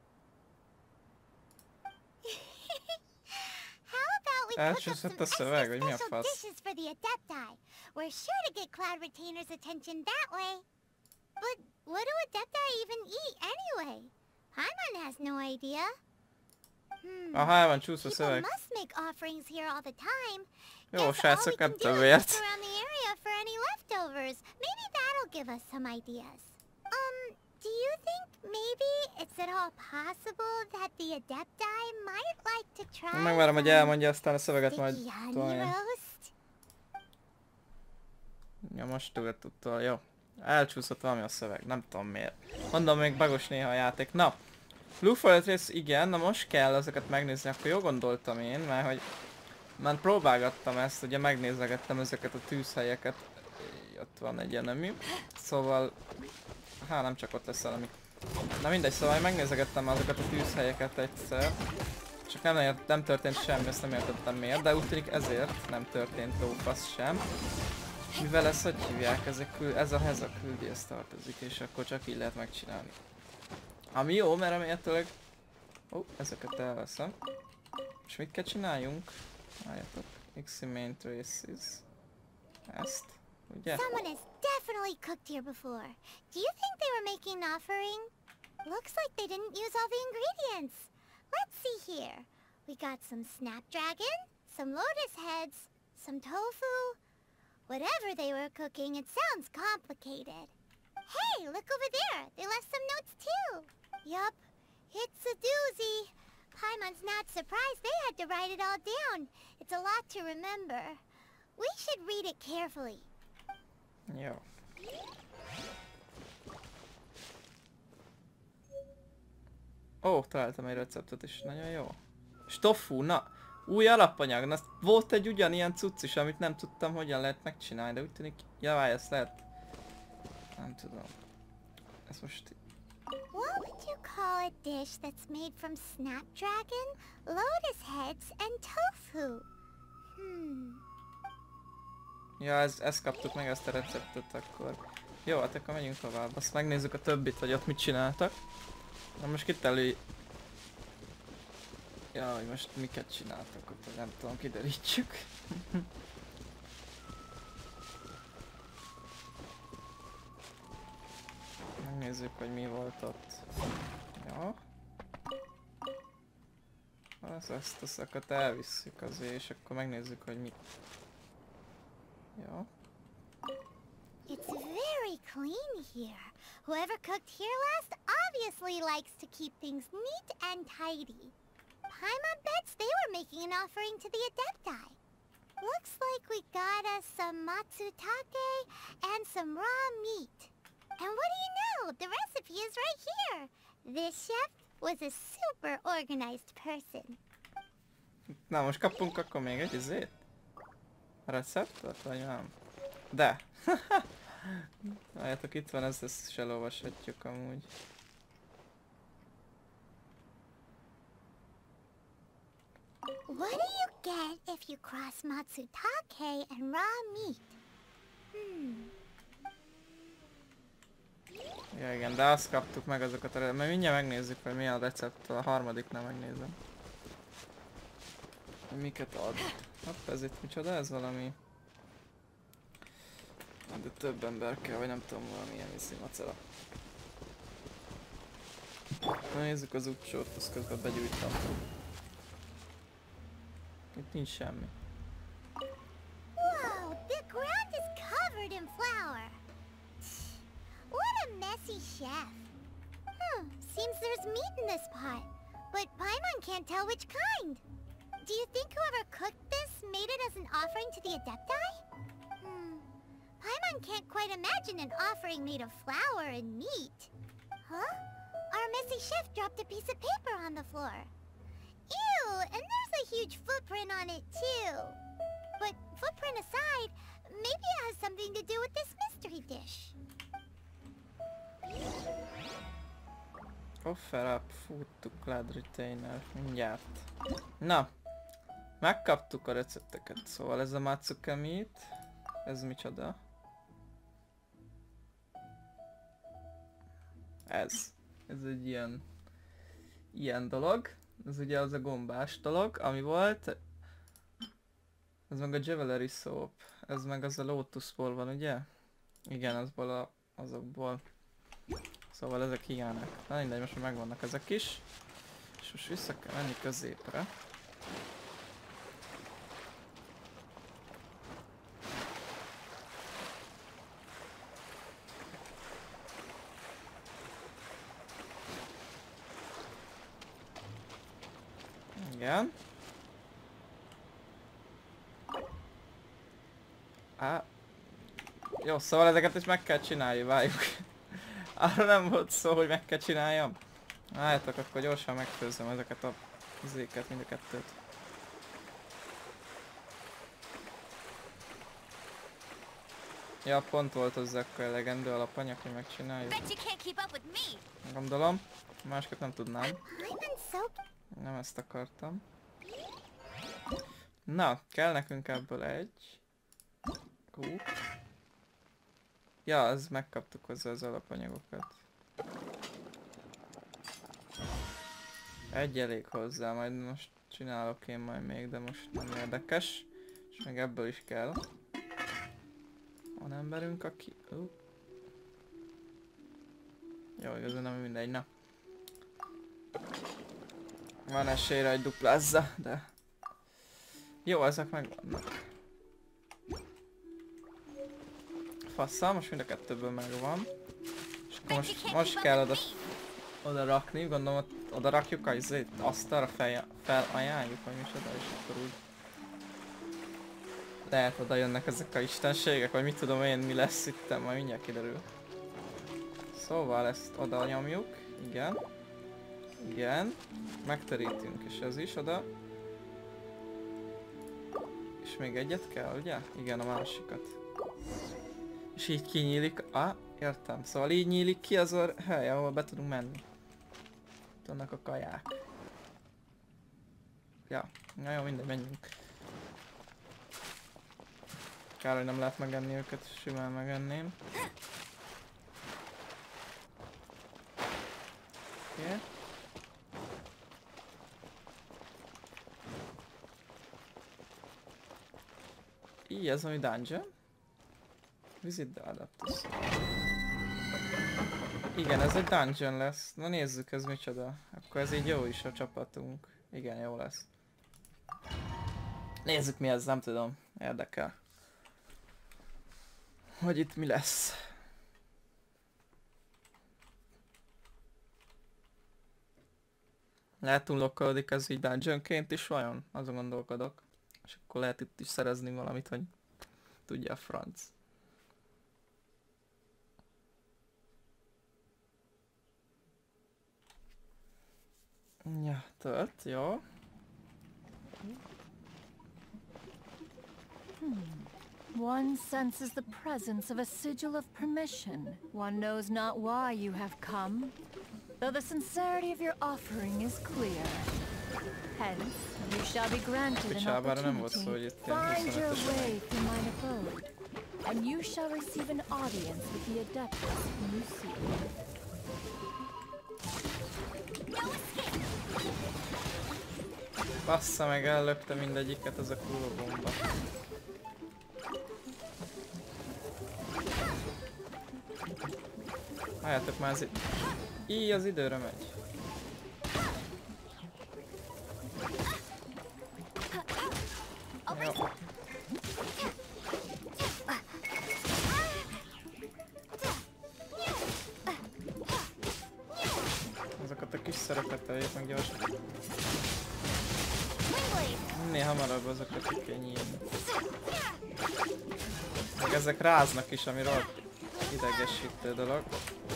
S11: How about we cook up some extra special dishes for the Adepti? We're sure to get Cloud Retainer's attention that way. But what do Adepti even eat anyway? Paimon has no idea. Hmm.
S1: Aha, el van csúszva szöveg.
S11: Must make offerings here all the time.
S1: Jó, srácok, nem tudom miért.
S11: Around the area for any leftovers. Maybe that'll give us some ideas. Um, do you think maybe it's at all possible that the Adepti might like to try?
S1: Megvárom, hogy elmondja, aztán a szöveget majd tolja. Ja, most tudod, tudtól, jó. Elcsúszott valami a szöveg, nem tudom miért. Mondom, még bagos néha a játék. Na, Blue Forest rész, igen, na most kell ezeket megnézni, akkor jól gondoltam én, mert hogy már próbálgattam ezt, ugye megnézegettem ezeket a tűzhelyeket. Ott van egy enemy. Szóval, hát nem csak ott lesz valami. Na mindegy, szóval én megnézegettem azokat a tűzhelyeket egyszer. Csak nem, ért, nem történt semmi, ezt nem értettem miért, de úgy tűnik ezért nem történt lófasz sem. Mivel ezt hogy hívják, ez a, kül, ez a, ez a küldéhez tartozik, és akkor csak így lehet megcsinálni. Ami jó, mert remélhetőleg... Ó, oh, ezeket elveszem. És mit kell csináljunk? Várjatok. X-Main Traces. Ezt, ugye?
S11: Someone has definitely cooked here before. Do you think they were making an offering? Looks like they didn't use all the ingredients. Let's see here. We got some snapdragon, some lotus heads, some tofu. Whatever they were cooking, it sounds complicated. Hey, look over there. They left some notes too. Yup, it's a doozy. Paimon's not surprised they had to write it all down. It's a lot to remember. We should read it carefully.
S1: Jó. Ó, oh, találtam egy receptet is, nagyon jó. És tofu, na, új alapanyag, na volt egy ugyanilyen cucc is, amit nem tudtam hogyan lehet megcsinálni, de úgy tűnik, javáj, ezt lehet. Nem tudom. Ez most...
S11: What would you call a dish that's made from snapdragon, lotus heads, and tofu? Hmm.
S1: Ja, ez, ezt kaptuk meg, ezt a receptet akkor. Jó, hát akkor megyünk tovább. Azt megnézzük a többit, hogy ott mit csináltak. Na most kitelő... Ja, hogy most miket csináltak ott, nem tudom, kiderítsük. Megnézzük, hogy mi volt ott. Ja. Az, ezt a szakot elvisszük azért, és akkor megnézzük, hogy mit. Ja.
S11: It's very clean here. Whoever cooked here last obviously likes to keep things neat and tidy. Paimon bets they were making an offering to the Adepti. Looks like we got us some matsutake and some raw meat. And what do you know? The recipe is right here. This chef was a super organized person.
S1: Na most kapunk akkor még egy izét? Receptet vagy nem? De! Várjátok, itt van, ezt, ezt is elolvashatjuk amúgy.
S11: What do you get if you cross matsutake and raw meat? Hmm.
S1: Ja igen, de azt kaptuk meg azokat a... Mert mindjárt megnézzük, hogy mi a recept, a harmadiknál megnézem. Miket ad? Hopp, ez itt micsoda? Ez valami... De több ember kell, vagy nem tudom, valamilyen viszi macera. Na nézzük az utcsót, azt közben begyújtam. Itt nincs semmi.
S11: Wow, the ground is covered in flour. What a messy chef. Hmm, seems there's meat in this pot, but Paimon can't tell which kind. Do you think whoever cooked this made it as an offering to the Adepti? Hmm, Paimon can't quite imagine an offering made of flour and meat. Huh? Our messy chef dropped a piece of paper on the floor. Ew, and there's a huge footprint on it too. But footprint aside, maybe it has something to do with this mystery dish.
S1: Offer up food to Cloud Retainer, mindjárt. Na, megkaptuk a recepteket, szóval ez a matsuka meat, ez micsoda? Ez, ez egy ilyen, ilyen dolog, ez ugye az a gombás dolog, ami volt. Ez meg a Jewelry Soap, ez meg az a Lotusból van, ugye? Igen, azból a, azokból. Szóval ezek hiányok. Na mindegy, most már megvannak ezek is. És most vissza kell menni középre. Igen. Á. Jó, szóval ezeket is meg kell csinálni, várjuk. Arra nem volt szó, hogy meg kell csináljam. Álljátok, akkor gyorsan megfőzzem ezeket a izéket, mind a kettőt. Ja, pont volt hozzá akkor elegendő alapanyag, hogy megcsináljuk. Gondolom. Másképp nem tudnám. Nem ezt akartam. Na, kell nekünk ebből egy. Hú. Ja, az megkaptuk hozzá az alapanyagokat. Egy elég hozzá, majd most csinálok én majd még, de most nem érdekes. És meg ebből is kell. Van emberünk, aki... Uh. Jó, igazán nem mindegy, na. Van esélyre, hogy duplázza, de... Jó, ezek meg vannak. Fasszal, most mind a kettőből megvan. És akkor most, most kell oda, oda rakni, gondolom oda rakjuk a izét, asztalra fel, felajánljuk, vagy micsoda, és akkor úgy... Lehet oda jönnek ezek a istenségek, vagy mit tudom én mi lesz itt, majd mindjárt kiderül. Szóval ezt oda nyomjuk, igen. Igen. Megterítünk, és ez is oda. És még egyet kell, ugye? Igen, a másikat. És így kinyílik, ah, értem. Szóval így nyílik ki az a hely, ahol be tudunk menni. Itt vannak a kaják. Ja, na jó, mindegy, menjünk. Kár, hogy nem lehet megenni őket, simán megenném. Oké. Okay. Így, ez valami dungeon. Visit the adapters. Igen, ez egy dungeon lesz. Na nézzük, ez micsoda. Akkor ez így jó is a csapatunk. Igen, jó lesz. Nézzük mi ez, nem tudom. Érdekel. Hogy itt mi lesz. Lehet unlockolódik ez így dungeonként is vajon? Azon gondolkodok. És akkor lehet itt is szerezni valamit, hogy tudja a franc. Ja, tölt, jó.
S14: Hmm. One senses the presence of a sigil of permission. One knows not why you have come, though the sincerity of your offering is clear. Hence, you shall be granted an opportunity to find your way through mine abode, and you shall receive an audience with the Adeptus whom you seek.
S1: Bassza meg, ellökte mindegyiket ez a kurva bomba. Álljátok már, ez itt. Így az időre megy. Jó. Azokat a kis szereket eljött meg gyorsan. Minél hamarabb azokat ki kell nyílni. Meg ezek ráznak is, ami rohadt idegesítő dolog.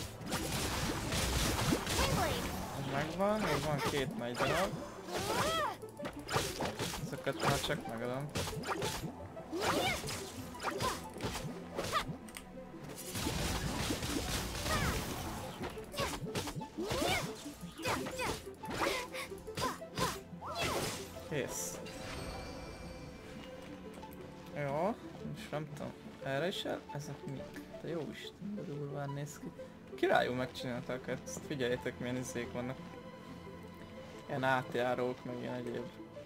S1: Ez megvan, még van két nagy darab. Ezeket már csak megadom. Kész. Jó, most nem tudom. Erre is el? Ezek mik? De jó Isten, de durván néz ki. Királyul megcsinálták ezt. Figyeljétek milyen izék vannak. Ilyen átjárók, meg ilyen egyéb.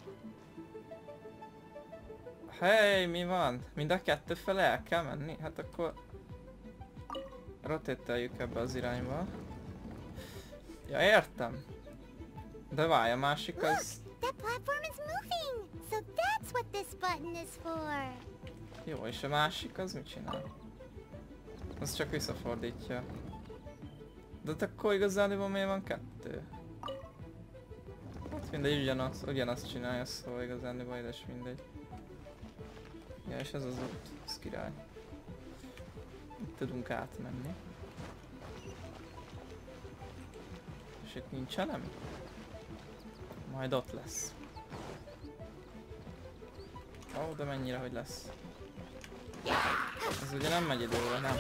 S1: Hey, mi van? Mind a kettő fele el kell menni? Hát akkor... rotételjük ebbe az irányba. Ja, értem. De várj, a másik az...
S11: That platform is moving! So that's what this button is for!
S1: Jó, és a másik az mit csinál? Az csak visszafordítja. De akkor igazán miért van kettő? Hát mindegy, ugyanaz, ugyanazt csinálja, szóval igazán majd is mindegy. Ja, és ez az út, ez király. Itt tudunk átmenni. És itt nincs elem? Majd ott lesz. Ó, oh, de mennyire, hogy lesz. Ez ugye nem megy időre, nem?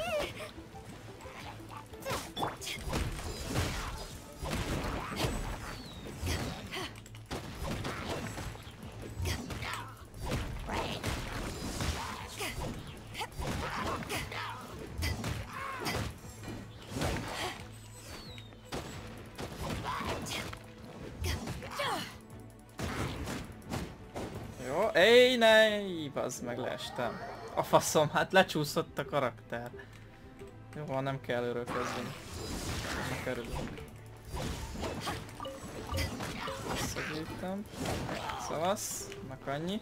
S1: Jó, éj, ne, bazd meg, leestem. A faszom, hát lecsúszott a karakter. Jó, van, nem kell öröközni. Nem kerülünk. Visszagyűjtem. Szavasz, meg annyi.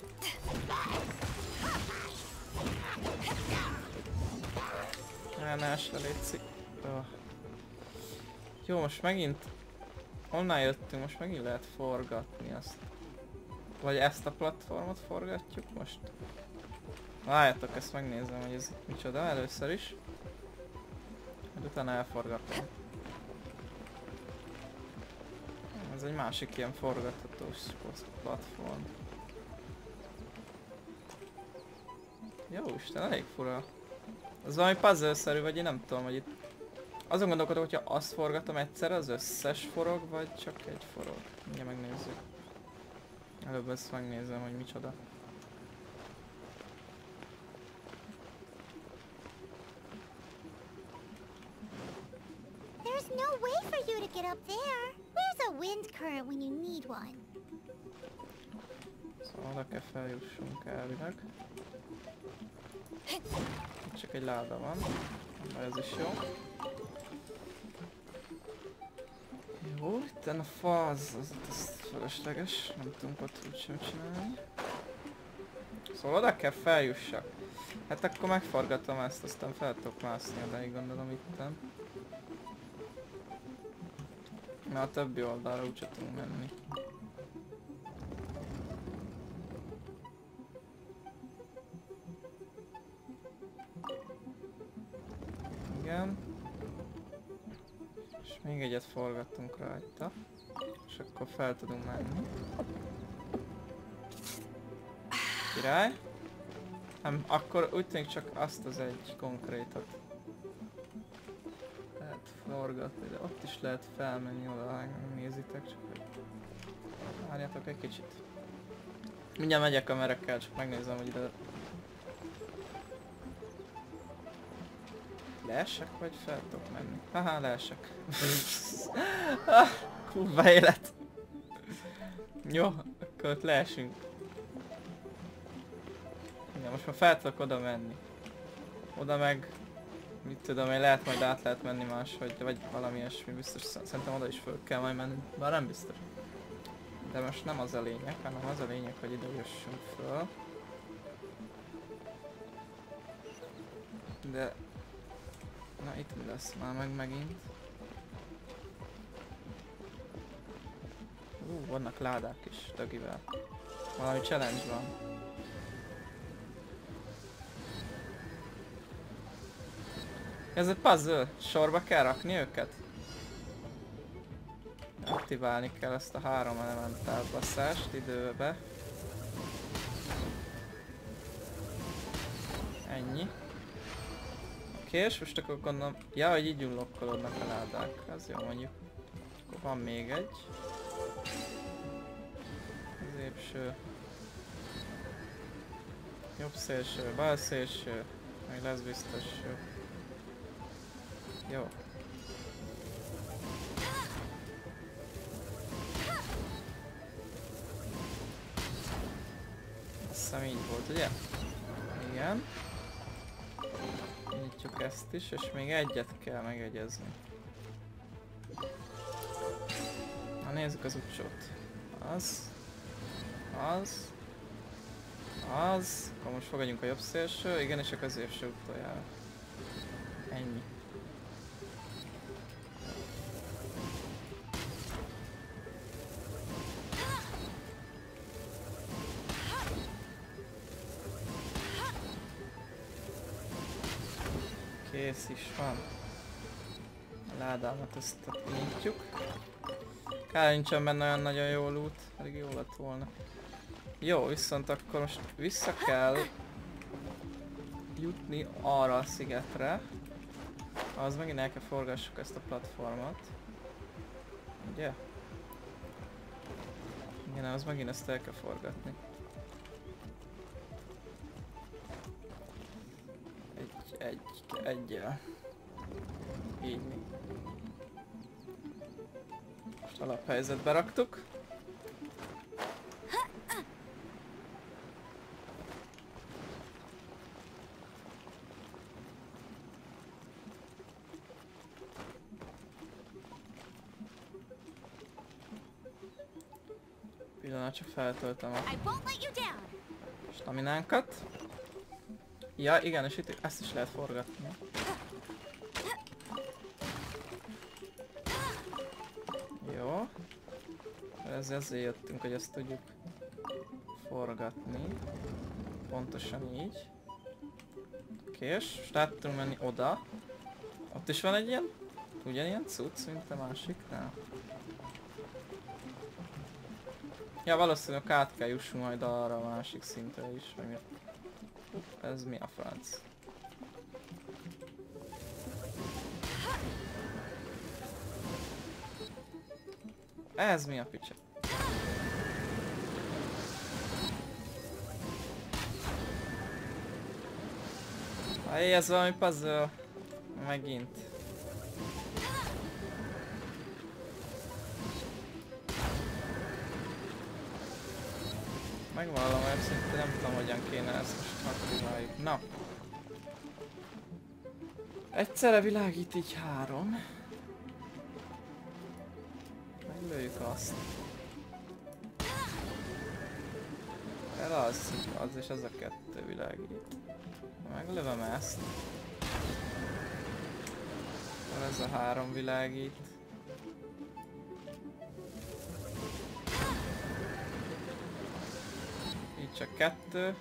S1: El ne esle, létszik. Oh. Jó, most megint... Honnan jöttünk? Most megint lehet forgatni azt. Vagy ezt a platformot forgatjuk most? Várjatok, ezt megnézem, hogy ez micsoda először is. Majd utána elforgatom. Ez egy másik ilyen forgathatós platform. Jó Isten, elég fura. Ez valami puzzle-szerű, vagy én nem tudom, hogy itt... Azon gondolkodom, hogyha azt forgatom egyszer, az összes forog, vagy csak egy forog. Mindjárt megnézzük. Előbb ezt megnézem, hogy micsoda.
S11: There's no way for you to get up there. Where's a wind current when you need one?
S1: Szóval oda kell feljussunk elvileg. Itt csak egy láda van. De ez is jó. Jó, itten a fa az, az, az fölösleges, nem tudunk ott úgy sem csinálni. Szóval oda kell feljussak. Hát akkor megforgatom ezt, aztán fel tudok mászni odáig, gondolom itten. Mert a többi oldalra úgyse tudunk menni. Igen. És még egyet forgattunk rajta. És akkor fel tudunk menni. Király. Nem, akkor úgy tűnik csak azt az egy konkrétat lehet forgatni, de ott is lehet felmenni oda, nézitek csak, hogy várjátok egy kicsit. Mindjárt megyek a merekkel, csak megnézem, hogy ide leesek, vagy fel tudok menni? Haha, leesek. Kurva élet. Jó, akkor ott leesünk. Ja, most már fel tudok oda menni. Oda meg... Mit tudom én, lehet majd át lehet menni máshogy, vagy valami ilyesmi, biztos, szerintem oda is föl kell majd menni, bár nem biztos. De most nem az a lényeg, hanem az a lényeg, hogy ide jössünk föl. De... Na itt mi lesz már meg megint? Ú, vannak ládák is, dögivel. Valami challenge van. Ez egy puzzle, sorba kell rakni őket? Aktiválni kell ezt a három elementál basszást időbe. Ennyi. Oké, és most akkor gondolom... Ja, hogy így unlockolódnak a ládák, az jó mondjuk. Akkor van még egy. Középső. Jobb szélső, bal szélső. Meg lesz biztos jó. Jó. Azt hiszem így volt, ugye? Igen. Nyitjuk ezt is, és még egyet kell megegyezni. Na nézzük az utcsót. Az. Az. Az. Akkor most fogadjunk a jobb szélső, igen, és a középső utoljára. Ennyi. Kész is van. A ládámat összetapintjuk. Kár nincsen benne olyan nagyon jó loot, pedig jó lett volna. Jó, viszont akkor most vissza kell jutni arra a szigetre. Az megint el kell forgassuk ezt a platformot. Ugye? Igen, az megint ezt el kell forgatni. Egy, egy, egyel. Így mi. Most alaphelyzetbe raktuk. Pillanat, csak feltöltem a staminánkat. Ja, igen, és itt ezt is lehet forgatni. Jó. Ez ezért jöttünk, hogy ezt tudjuk forgatni. Pontosan így. Oké, és most át tudunk menni oda. Ott is van egy ilyen, ugyanilyen cucc, mint a másiknál. Ja, valószínűleg át kell jussunk majd arra a másik szintre is, vagy mi? Ez mi a franc? Ez mi a picsa? Hé, ez valami puzzle. Megint. Megvallom, mert szinte nem tudom, hogyan kéne ezt most aktiváljuk. Na. Egyszerre világít így három. Meglőjük azt. Elalszik az, és ez a kettő világít. Meglövöm ezt. Akkor ez a három világít. Így csak kettő.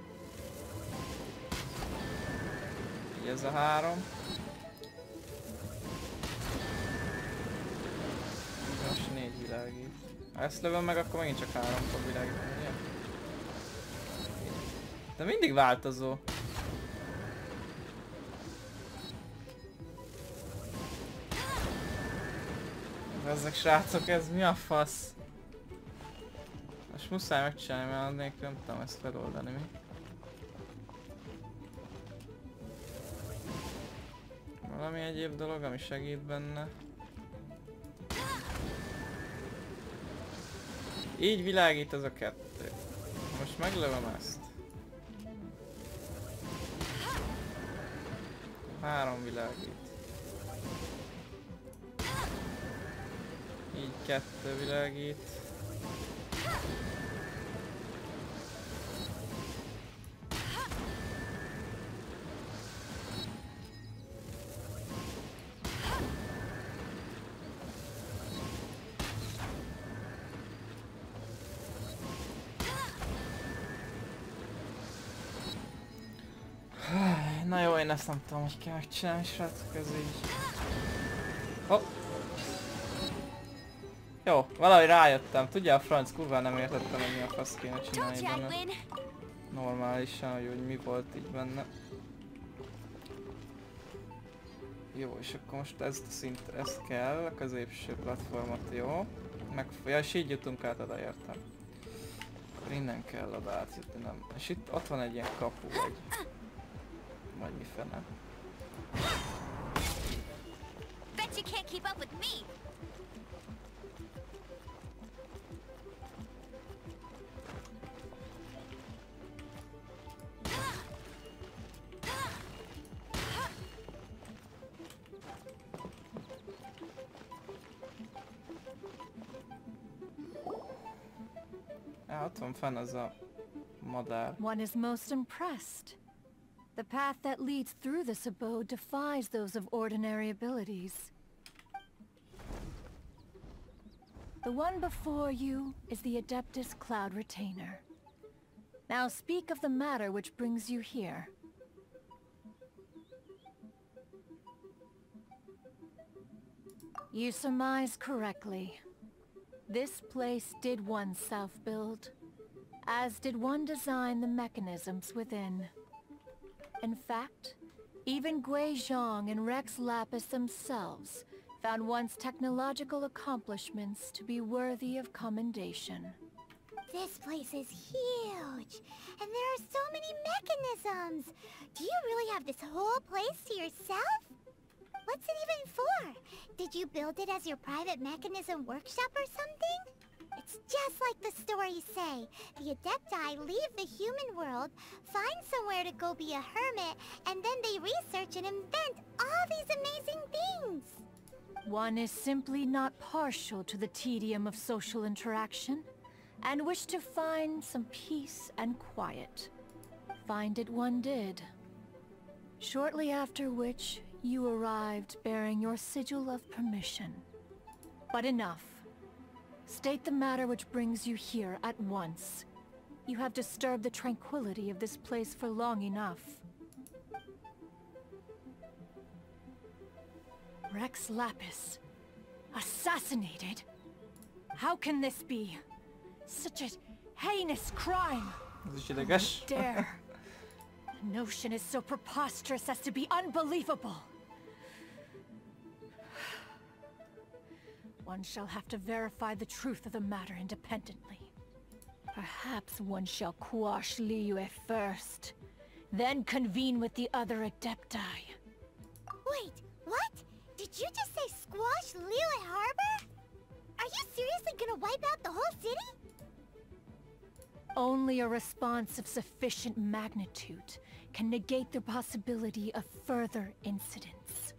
S1: Így ez a három. Most négy világít. Ha ezt lövöm meg, akkor megint csak három fog világítani, ugye? De mindig változó. Ezek srácok, ez mi a fasz? Most muszáj megcsinálni, mert nélkül nem tudom ezt feloldani mi. Valami egyéb dolog, ami segít benne. Így világít ez a kettő. Most meglövöm ezt. Három világít. Így kettő világít. Na jó, én ezt nem tudom, hogy kell megcsinálni, srácok, ez így... Hopp! Jó, valahogy rájöttem. Tudja a franc, kurva nem értettem, hogy mi a fasz kéne csinálni benne. Normálisan, hogy, hogy mi volt így benne. Jó, és akkor most ezt a szint, ezt kell, a középső platformot, jó. Meg, ja, és így jutunk át oda, értem. Akkor innen kell oda átjutni, nem. És itt ott van egy ilyen kapu, vagy... Vagy mi fene.
S11: Bet you can't keep up with me.
S1: Á, ott van fenn az a madár.
S14: One is most impressed. The path that leads through this abode defies those of ordinary abilities. The one before you is the Adeptus Cloud Retainer. Now speak of the matter which brings you here. You surmise correctly. This place did one self-build, as did one design the mechanisms within. In fact, even Gui Zhang and Rex Lapis themselves found one's technological accomplishments to be worthy of commendation.
S11: This place is huge, and there are so many mechanisms. Do you really have this whole place to yourself? What's it even for? Did you build it as your private mechanism workshop or something? It's just like the stories say. The Adepti leave the human world, find somewhere to go be a hermit, and then they research and invent all these amazing things.
S14: One is simply not partial to the tedium of social interaction, and wished to find some peace and quiet. Find it one did. Shortly after which, you arrived bearing your sigil of permission. But enough. State the matter which brings you here at once. You have disturbed the tranquility of this place for long enough. Rex Lapis. Assassinated? How can this be? Such a heinous crime!
S1: How
S14: dare! The notion is so preposterous as to be unbelievable. One shall have to verify the truth of the matter independently. Perhaps one shall quash Liyue first, then convene with the other Adepti.
S11: Wait, what? Did you just say squash Liyue Harbor? Are you seriously gonna wipe out the whole city?
S14: Only a response of sufficient magnitude can negate the possibility of further incidents.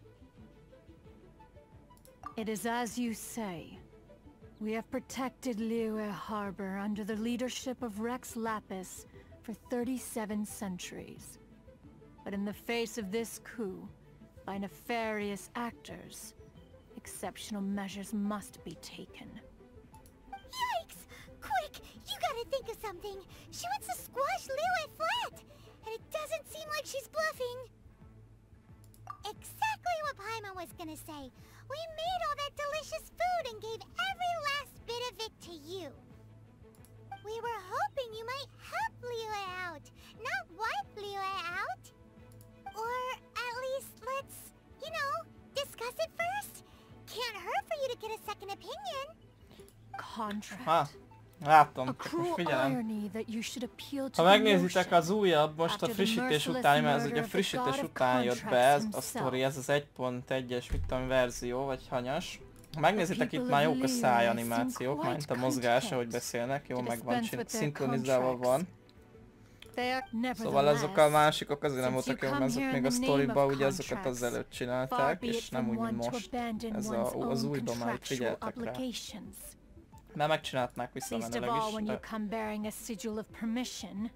S14: It is as you say. We have protected Liyue Harbor under the leadership of Rex Lapis for thirty-seven centuries. But in the face of this coup, by nefarious actors, exceptional measures must be taken.
S11: Yikes! Quick! You gotta think of something! She wants to squash Liyue flat! And it doesn't seem like she's bluffing! Exactly what Paimon was gonna say! We made all that delicious food and gave every last bit of it to you! We were hoping you might help Liyue out, not wipe Liyue out! Or at least let's, you know, discuss it first! Can't hurt for you to get a second opinion!
S14: Contract.
S1: Ha, látom,
S14: A
S1: csak most
S14: cruel
S1: figyelem.
S14: irony that you should appeal to
S1: Ha
S14: the
S1: megnézitek
S14: notion
S1: az újabb, most a
S14: after the
S1: frissítés
S14: merciless
S1: után, mert ez
S14: murder
S1: ugye
S14: of the
S1: frissítés
S14: god of
S1: után jött be
S14: contracts
S1: ez, a
S14: himself.
S1: sztori, ez az egy pont egyes mit tudom, verzió, vagy hanyas. Ha megnézitek, itt
S14: people
S1: már
S14: of
S1: jók a
S14: Liyue
S1: szájanimációk,
S14: seem
S1: mint a
S14: quite
S1: mozgás,
S14: content
S1: ahogy beszélnek, jó
S14: to
S1: meg van
S14: dispense
S1: csin-
S14: with their
S1: szinkronizálva van.
S14: They are
S1: Szóval azok a másikok azért nem
S14: since you
S1: voltak jó,
S14: come
S1: mert azok
S14: here
S1: még
S14: in
S1: a
S14: the name
S1: sztoriba
S14: of
S1: ugye azokat
S14: contracts,
S1: azelőtt
S14: far
S1: csinálták,
S14: be it
S1: és nem
S14: from
S1: úgy, mint
S14: one to
S1: most.
S14: abandon
S1: Ez
S14: one's
S1: a, az
S14: own
S1: újban már így
S14: contractual
S1: figyeltek rá.
S14: obligations.
S1: Mert megcsinálták
S14: Least of
S1: visszamenőleg
S14: all
S1: is,
S14: when you
S1: de...
S14: come bearing a sigil of permission.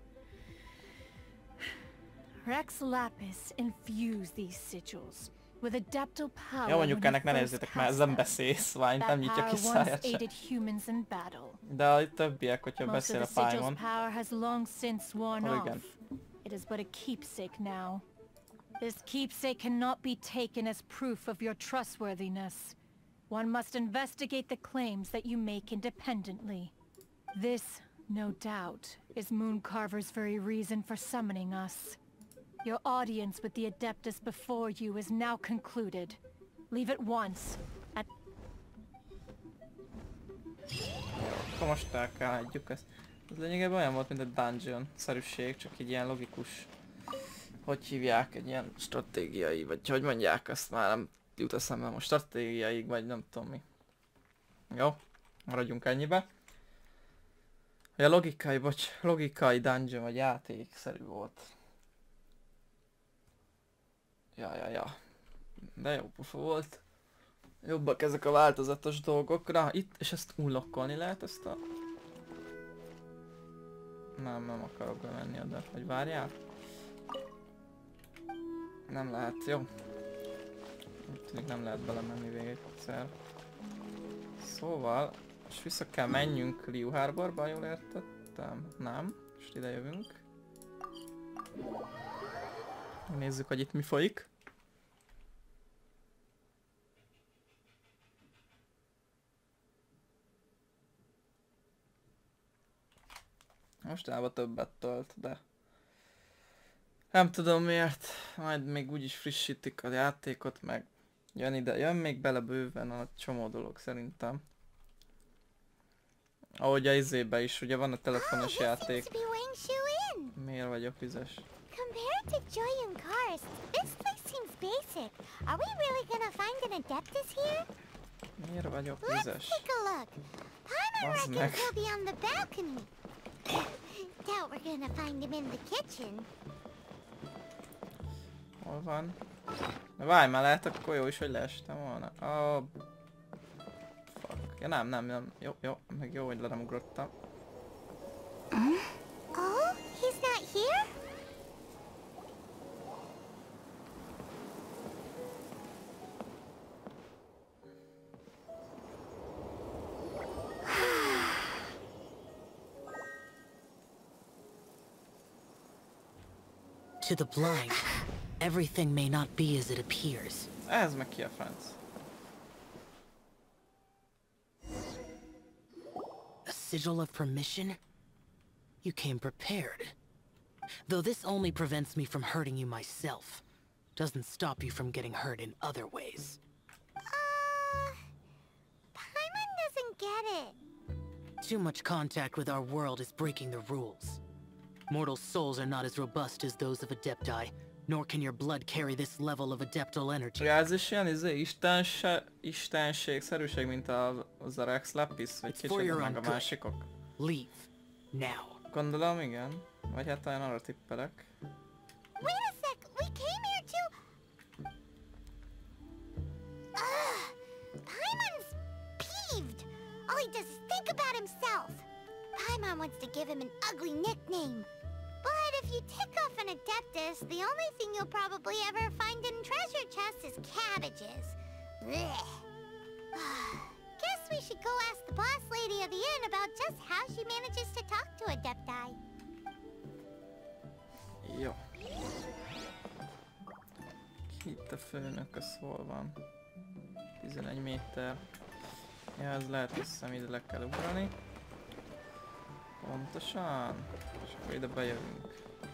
S14: Rex Lapis infused these sigils with adeptal power.
S1: Jó, mondjuk
S14: when
S1: ennek
S14: he
S1: ne
S14: first
S1: nézzétek, mert ez
S14: cast
S1: nem
S14: them.
S1: beszél, szóval
S14: That
S1: nem nyitja
S14: power
S1: ki
S14: once
S1: száját se.
S14: aided humans in battle.
S1: De a többiek, hogyha
S14: Most
S1: beszél
S14: of
S1: a
S14: the sigil's
S1: Paimon.
S14: power has long since worn
S1: Oh,
S14: off.
S1: igen.
S14: It is but a keepsake now. This keepsake cannot be taken as proof of your trustworthiness. One must investigate the claims that you make independently. This, no doubt, is Mooncarver's very reason for summoning us. Your audience with the Adeptus before you is now concluded. Leave at once. At
S1: Akkor most el kell hagyjuk ezt. Ez lényegében olyan volt, mint egy dungeon-szerűség, csak egy ilyen logikus... Hogy hívják, egy ilyen stratégiai, vagy hogy mondják, azt már nem jut eszembe most, stratégiai, vagy nem tudom mi. Jó, maradjunk ennyibe. A logikai, bocs, logikai dungeon, vagy játékszerű volt. Ja, ja, ja. De jó pofa volt. Jobbak ezek a változatos dolgok. Na, itt, és ezt unlockolni lehet ezt a... Nem, nem akarok bemenni oda, hogy várjál. Nem lehet, jó. Úgy tűnik nem lehet belemenni végig egyszer. Szóval, és vissza kell menjünk Liyue Harborba, jól értettem? Nem. És ide jövünk. Nézzük, hogy itt mi folyik. Mostanában többet tölt, de... Nem tudom miért, majd még úgyis frissítik a játékot, meg jön ide, jön még bele bőven a csomó dolog szerintem. Ahogy a izébe is, ugye van a telefonos játék. Miért vagyok vizes?
S11: Compared to Jueyun Karst, this place seems basic. Are we really gonna find an Adeptus here?
S1: Miért vagyok
S11: Let's
S1: vizes?
S11: take a look. Paimon
S1: Bazd
S11: reckons
S1: meg.
S11: he'll be on the balcony. Doubt we're gonna find him in the kitchen.
S1: Hol van? Na várj már, lehet akkor jó is, hogy leestem volna. Oh. Fuck. Ja nem, nem, nem. Jó, jó. Meg jó, hogy le nem ugrottam.
S11: Oh, he's not here?
S15: To the blind, everything may not be as it appears.
S1: Ez meg ki a franc?
S15: A sigil of permission? You came prepared. Though this only prevents me from hurting you myself, doesn't stop you from getting hurt in other ways.
S11: Uh... Paimon doesn't get it.
S15: Too much contact with our world is breaking the rules. Mortal souls are not as robust as those of Adepti, nor can your blood carry this level of adeptal energy.
S1: Ja, ez is ilyen izé, istense, istenség, szerűség, mint a, az a Rex Lapis, vagy kicsit meg a másikok.
S15: Leave. Now.
S1: Gondolom, igen. Vagy hát olyan arra tippelek.
S11: Wait a sec, we came here to... Ugh! Paimon's peeved. All he does is think about himself. Paimon wants to give him an ugly nickname. But if you tick off an Adeptus, the only thing you'll probably ever find in treasure chests is cabbages. Blech. Guess we should go ask the boss lady of the inn about just how she manages to talk to Adepti.
S1: Jó. Ki itt a főnök, az hol van? tizenegy méter. Ja, ez lehet, hiszem, ide le kell ugrani. Pontosan. És akkor ide bejövünk.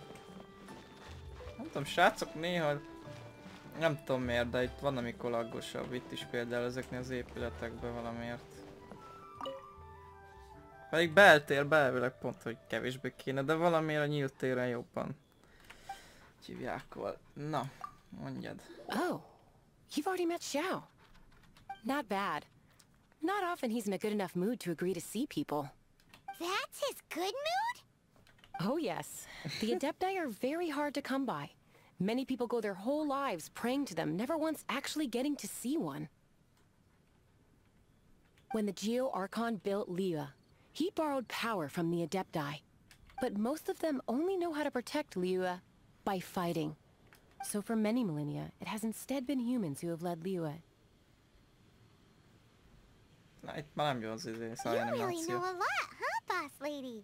S1: Nem tudom, srácok, néha... Nem tudom miért, de itt van amikor laggosabb. Itt is például ezeknél az épületekben valamiért. Pedig beltérben elvileg pont, hogy kevésbé kéne, de valamiért a nyílt téren jobban hívják hol. Na, mondjad.
S16: Oh, you've already met Xiao. Not bad. Not often he's in a good enough mood to agree to see people.
S11: That's his good mood?
S16: Oh yes. The Adepti are very hard to come by. Many people go their whole lives praying to them, never once actually getting to see one. When the Geo Archon built Liyue, he borrowed power from the Adepti. But most of them only know how to protect Liyue by fighting. So for many millennia, it has instead been humans who have led Liyue.
S1: Na, itt már nem jó az izé,
S11: You
S1: szájanimáció.
S11: really know a lot, huh, boss lady?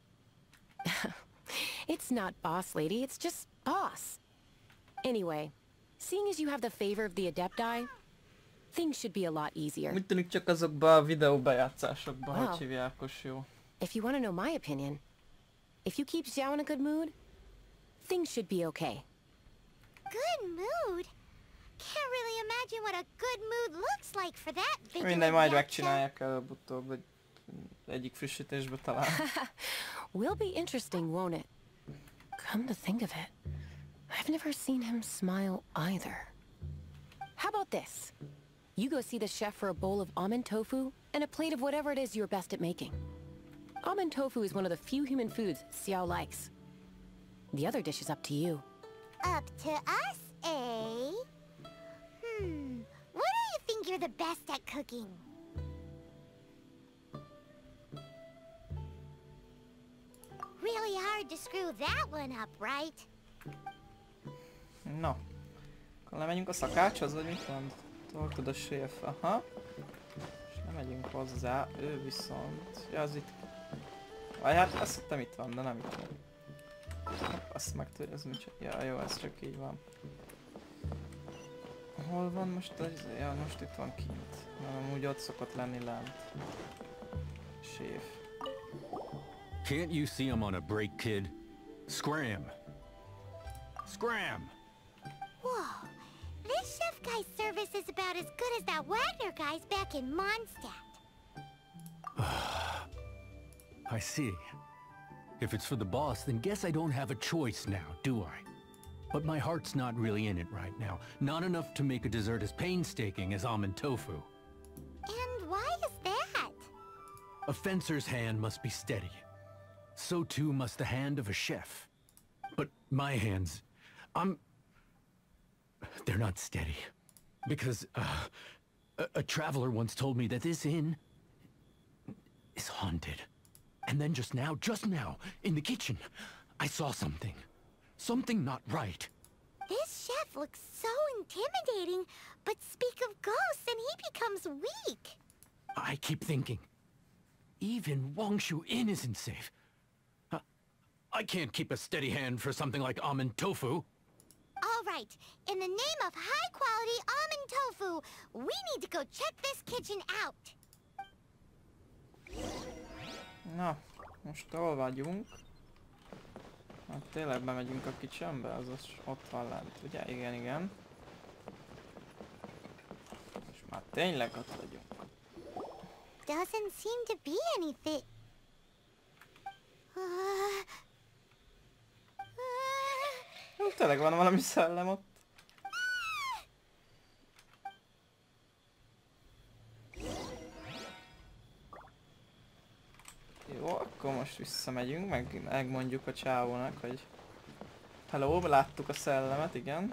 S16: It's not boss lady, it's just boss. Anyway, seeing as you have the favor of the Adepti, things should be a lot easier.
S1: Úgy tűnik csak azokban a videó bejátszásokban,
S16: Wow.
S1: hogy hívjákos jó.
S16: If you want to know my opinion, if you keep Xiao in a good mood, things should be okay.
S11: Good mood? Can't really imagine what a good mood looks like for that vigilant
S1: Mindegy, majd
S11: yaksha.
S1: megcsinálják előbb-utóbb, vagy egyik frissítésbe talán.
S16: Will be interesting, won't it? Come to think of it, I've never seen him smile either. How about this? You go see the chef for a bowl of almond tofu and a plate of whatever it is you're best at making. Almond tofu is one of the few human foods Xiao likes. The other dish is up to you.
S11: Up to us, eh? Hmm, what do you think you're the best at cooking? Really hard to screw that one up, right?
S1: No. Akkor lemegyünk a szakácshoz, vagy mit mond? Talk to the chef, aha. És nem megyünk hozzá, ő viszont... Ja, az itt... Vagy hát azt hittem itt van, de nem itt van. Hopp, azt meg tudja, ez mit csak... Ja, jó, ez csak így van. Hol van most az... Ja, most itt van kint. Nem, amúgy ott szokott lenni lent. Chef.
S9: Can't you see I'm on a break, kid? Scram! Scram!
S11: Whoa. This chef guy's service is about as good as that Wagner guy's back in Mondstadt.
S9: I see. If it's for the boss, then guess I don't have a choice now, do I? But my heart's not really in it right now. Not enough to make a dessert as painstaking as almond tofu.
S11: And why is that?
S9: A fencer's hand must be steady. So too must the hand of a chef. But my hands, I'm... they're not steady. Because, uh, a, a traveler once told me that this inn is haunted. And then just now, just now, in the kitchen, I saw something. Something not right.
S11: This chef looks so intimidating, but speak of ghosts and he becomes weak.
S9: I keep thinking, even Wangshu Inn isn't safe. Uh, I can't keep a steady hand for something like almond tofu.
S11: All right, in the name of high-quality almond tofu, we need to go check this kitchen out.
S1: Na, most hol vagyunk? Hát tényleg bemegyünk a kitchenbe, az az ott van lent, ugye? Igen, igen. És már tényleg ott vagyunk.
S11: Doesn't seem to be anything. Uh,
S1: uh, tényleg van valami szellem ott. Jó, akkor most visszamegyünk, meg megmondjuk a csávónak, hogy hello, láttuk a szellemet, igen.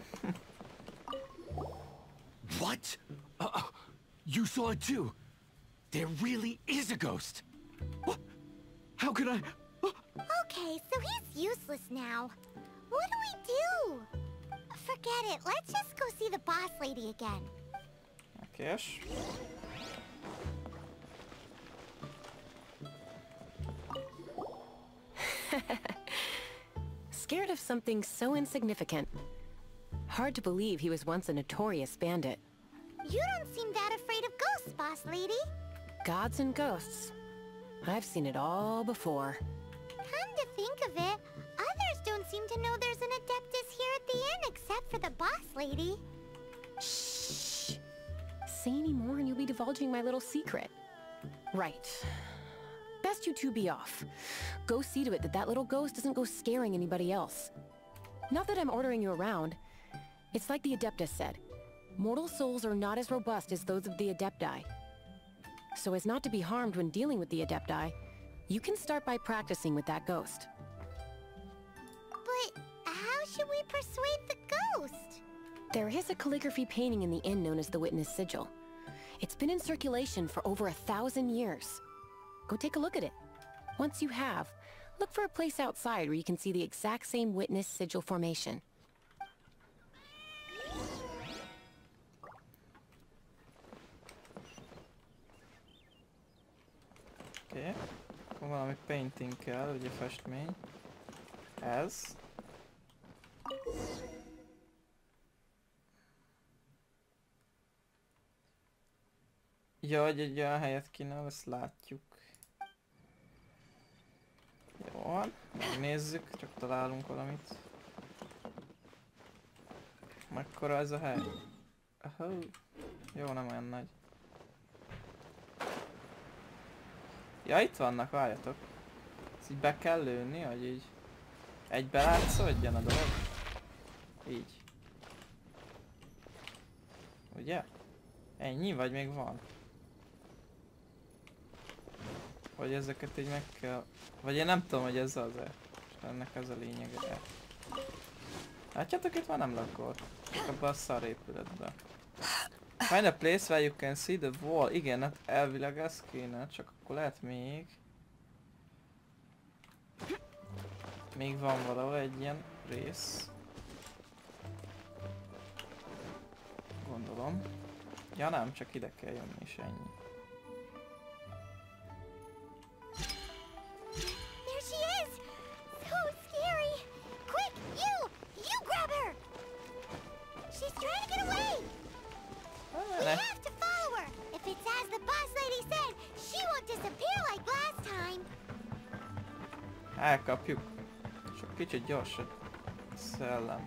S9: What? Uh, you saw it too? There really is a ghost! What? How could I...
S11: Okay, so he's useless now. What do we do? Forget it, let's just go see the boss lady again.
S1: Okés.
S16: Scared of something so insignificant. Hard to believe he was once a notorious bandit.
S11: You don't seem that afraid of ghosts, boss lady.
S16: Gods and ghosts. I've seen it all before.
S11: Come to think of it, others don't seem to know there's an Adeptus here at the inn except for the boss lady.
S16: Shh. Say any more and you'll be divulging my little secret. Right. Best you two be off. Go see to it that that little ghost doesn't go scaring anybody else. Not that I'm ordering you around. It's like the Adeptus said. Mortal souls are not as robust as those of the Adepti. So as not to be harmed when dealing with the Adepti, you can start by practicing with that ghost.
S11: But how should we persuade the ghost?
S16: There is a calligraphy painting in the inn known as the Witness Sigil. It's been in circulation for over a thousand years. Go take a look at it. Once you have, look for a place outside where you can see the exact same Witness Sigil formation.
S1: Oké, okay. Akkor valami painting kell, ugye festmény. Ez. Ja, hogy egy olyan helyet kéne, ezt látjuk. Jó, megnézzük, csak találunk valamit. Mekkora ez a hely? Aha. Jó, nem olyan nagy. Ja, itt vannak, várjatok. Ezt így be kell lőni, hogy így egybe látszódjon a dolog. Így. Ugye? Ennyi, vagy még van? Vagy ezeket így meg kell... Vagy én nem tudom, hogy ez az-e. És ennek ez a lényege. Látjátok, itt már nem lakol. Csak abban a szar épületben. Find a place where you can see the wall. Igen, hát elvileg ez kéne, csak akkor lehet még... Még van valahol egy ilyen rész. Gondolom. Ja nem, csak ide kell jönni és ennyi.
S11: There she is! So scary! Quick, you! You grab her! She's trying to get away! We have to follow her! If it's as the boss lady said, she won't disappear like last time!
S1: Elkapjuk. Csak kicsit gyorsabb. Szellem.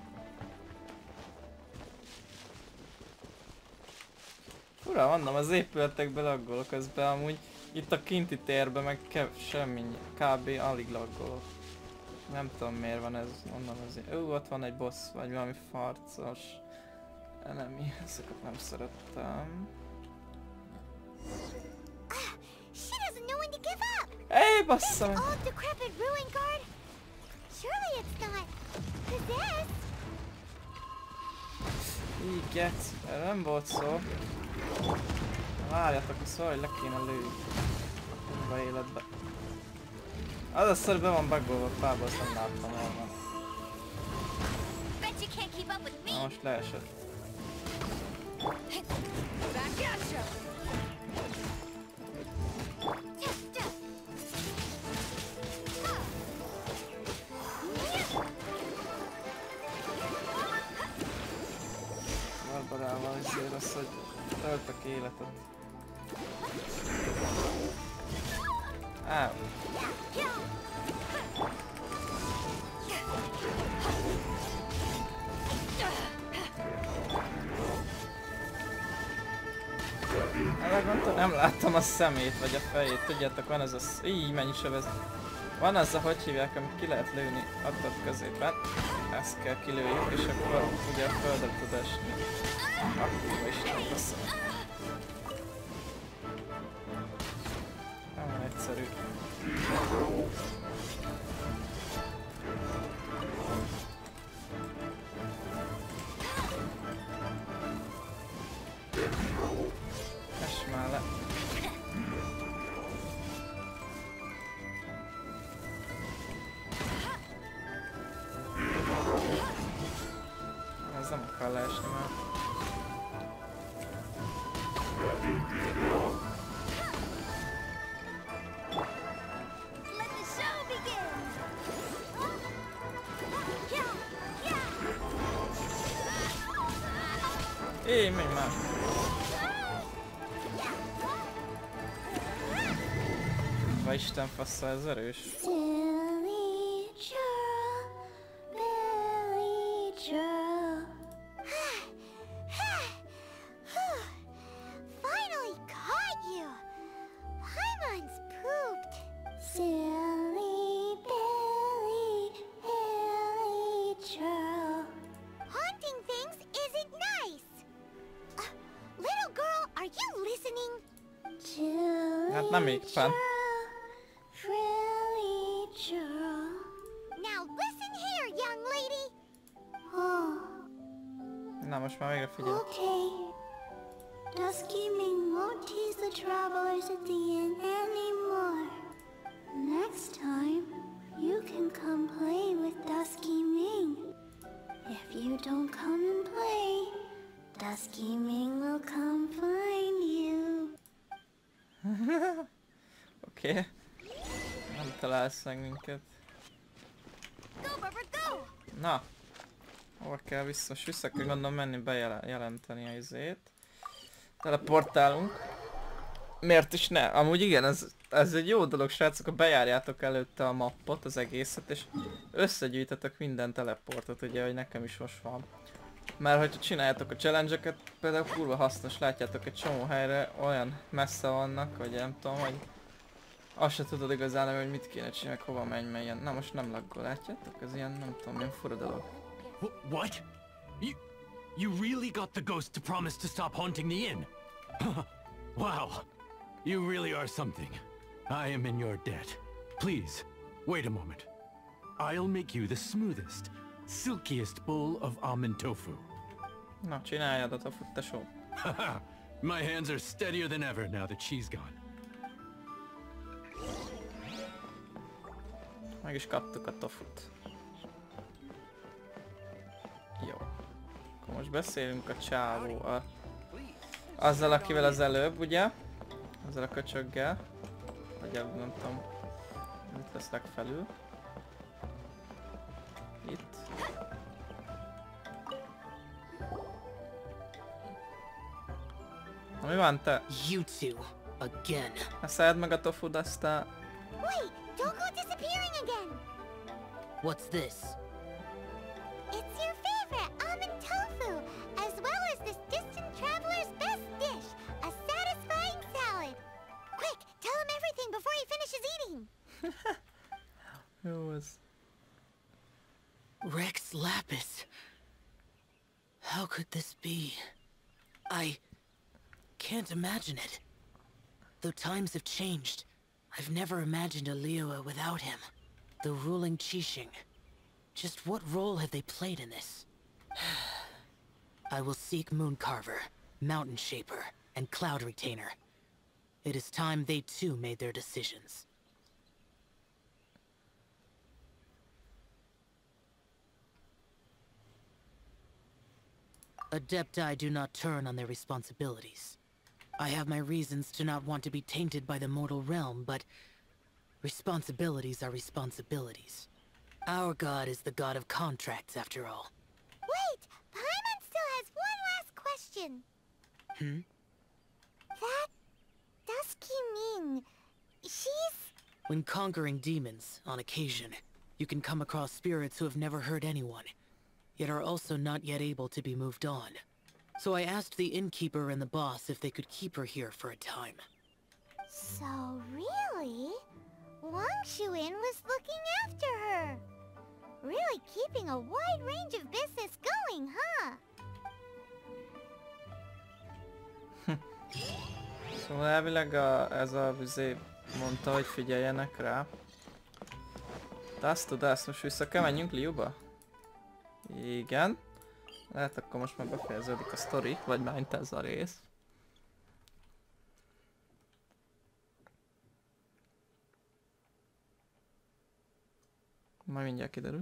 S1: Ura, mondom, az épületekben laggolok közben, amúgy itt a kinti térben meg kev semmi, kb. Alig laggolok. Nem tudom miért van ez, mondom azért. Ó, ott van egy boss, vagy valami farcos enemy, ezeket nem szerettem. Hey, bassza meg! Így, geci, erről nem volt szó. Várjatok, hogy szó, hogy le kéne lőni. Be életbe. Az a szor be van buggolva a fába, azt nem láttam volna. Na most leesett. Barbarával azért az, hogy töltök életet. Áú. Nem láttam a szemét vagy a fejét, tudjátok, van az a sz... Így mennyi sebez. Van az a, hogy hívják, amit ki lehet lőni adat középen. Ezt kell kilőjük, és akkor ugye a földre tud esni. Akkor is nem basszom. Nem van egyszerű. Ess már le. Ez nem akar leesni már. Éj, menj már! Vagy Isten fassa, ez erős. Hát nem még fenn. Na most már végre figyelj.
S11: Dusky Ming won't tease the travelers at the inn anymore. Next time, you can come play with Dusky Ming. If you don't come and play, Dusky Ming will come find you.
S1: Oké. Okay. Nem találsz meg minket. Na. Hova kell vissza? Most vissza kell gondolom menni bejelenteni a izét. Teleportálunk. Miért is ne? Amúgy igen, ez, ez egy jó dolog, srácok, ha bejárjátok előtte a mappot, az egészet, és összegyűjtetek minden teleportot, ugye, hogy nekem is most van. Mert hogyha csináljátok a challenge-eket, például kurva hasznos, látjátok, egy csomó helyre olyan messze vannak, hogy nem tudom, hogy azt se tudod igazán, hogy mit kéne csinálni, hova menj, melyen. Na most nem laggol, látjátok? Ez ilyen, nem tudom, ilyen fura dolog.
S9: What? You, you really got the ghost to promise to stop haunting the inn? Wow, you really are something. I am in your debt. Please, wait a moment. I'll make you the smoothest, silkiest bowl of almond tofu.
S1: Na, csináljad a tofut, tesó.
S9: My hands are steadier than ever now that she's gone.
S1: Meg is kaptuk a tofut. Jó. Akkor most beszélünk a csávóval. Azzal, akivel az előbb, ugye? Azzal a köcsöggel. Vagy nem tudom, mit lesz legfelül. Itt. Na, mi van te?
S15: You two, again.
S1: Szedd meg a tofut, aztán...
S11: Wait, don't go disappearing again!
S15: What's this?
S11: It's your favorite almond tofu, as well as this distant traveler's best dish, a satisfying salad. Quick, tell him everything before he finishes eating.
S1: Who was?
S15: Rex Lapis. How could this be? I can't imagine it. Though times have changed, I've never imagined a Liyue without him. The ruling Qixing. Just what role have they played in this? I will seek Mooncarver, Mountain Shaper, and Cloud Retainer. It is time they too made their decisions. Adepti do not turn on their responsibilities. I have my reasons to not want to be tainted by the mortal realm, but responsibilities are responsibilities. Our god is the god of contracts, after all.
S11: Wait! Paimon still has one last question.
S15: Hmm?
S11: That... Dusky Ming... She's...
S15: When conquering demons, on occasion, you can come across spirits who have never hurt anyone, yet are also not yet able to be moved on. So I asked the innkeeper and the boss if they could keep her here for a time.
S11: So really, Wang Shuin was looking after her. Really keeping a wide range of business going, huh?
S1: Szóval elvileg a, ez a vizé mondta, hogy figyeljenek rá. De azt tud, ezt most vissza kell menjünk Liyue-ba? Igen. Lehet akkor most már befejeződik a sztori, vagy már ez a rész. Majd mindjárt kiderül.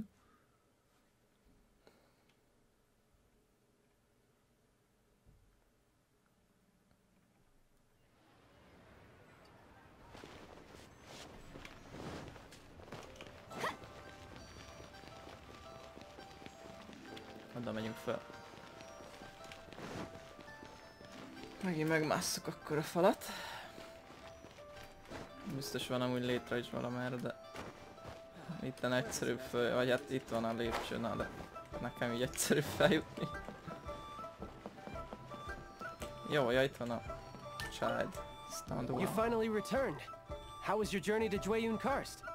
S1: Oda megyünk fel. Megint megmásszuk akkor a falat. Biztos van amúgy létre is valamerre, de itten egyszerűbb föl, vagy hát itt van a lépcső, na de nekem így egyszerűbb feljutni. Jó, ja, itt van a child.
S7: You finally returned. How was your journey to Jueyun Karst?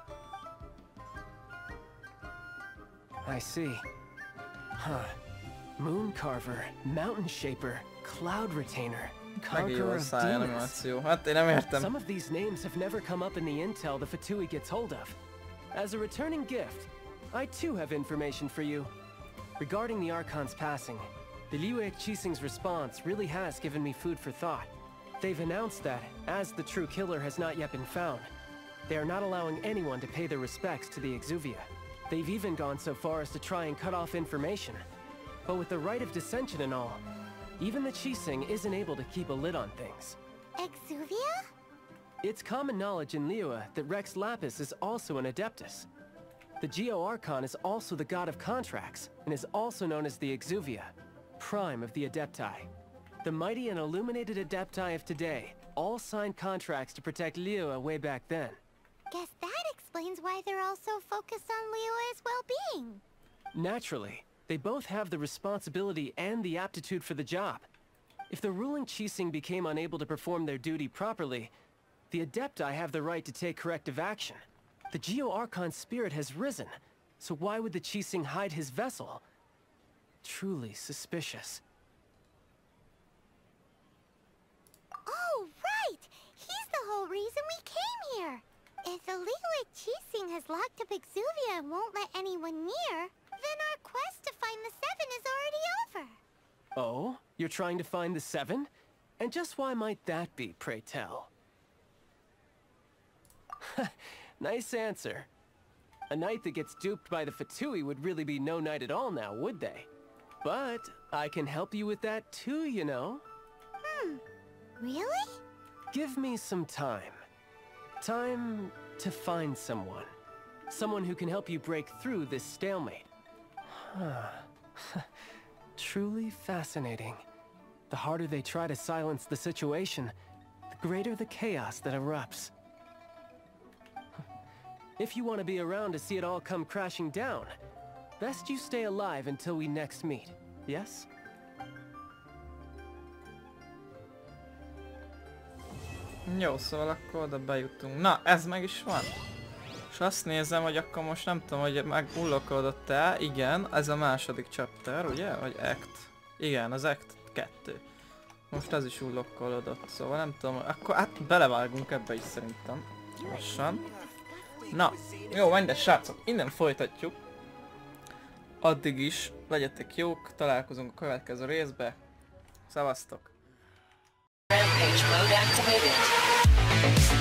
S7: I see. Huh. Mooncarver, Mountain Shaper, Cloud Retainer, Conqueror of Demons. Some of these names have never come up in the intel the Fatui gets hold of. As a returning gift, I too have information for you. Regarding the Archon's passing, the Liyue Qixing's response really has given me food for thought. They've announced that, as the true killer has not yet been found, they are not allowing anyone to pay their respects to the Exuvia. They've even gone so far as to try and cut off information. But with the right of dissension and all, even the Qixing isn't able to keep a lid on things.
S11: Exuvia?
S7: It's common knowledge in Liyue that Rex Lapis is also an Adeptus. The Geo Archon is also the god of contracts, and is also known as the Exuvia, prime of the Adepti. The mighty and illuminated Adepti of today all signed contracts to protect Liyue way back then.
S11: Guess that explains why they're all so focused on Liyue's well-being.
S7: Naturally, they both have the responsibility and the aptitude for the job. If the ruling Qixing became unable to perform their duty properly, the Adepti have the right to take corrective action. The Geo Archon's spirit has risen, so why would the Qixing hide his vessel? Truly suspicious.
S11: Oh, right! He's the whole reason we came here! If the Liyue Qixing has locked up Exuvia and won't let anyone near, then our quest to find the Seven is already over.
S7: Oh? You're trying to find the Seven? And just why might that be, pray tell? Nice answer. A knight that gets duped by the Fatui would really be no knight at all now, would they? But I can help you with that too, you know?
S11: Hmm. Really?
S7: Give me some time. Time to find someone. Someone who can help you break through this stalemate. Huh. Truly fascinating. The harder they try to silence the situation, the greater the chaos that erupts. If you want to be around to see it all come crashing down, best you stay alive until we next meet, yes?
S1: Jó, szóval akkor oda bejutunk. Na, ez meg is van. És azt nézem, hogy akkor most nem tudom, hogy megunlokodott-e. Igen, ez a második chapter, ugye? Vagy act. Igen, az act kettő. Most ez is unlockolódott, szóval nem tudom, akkor hát belevágunk ebbe is szerintem. Lassan. Na, jó, mindegy srácok, innen folytatjuk. Addig is legyetek jók, találkozunk a következő részbe. Szevasztok!
S17: Rampage mode activated.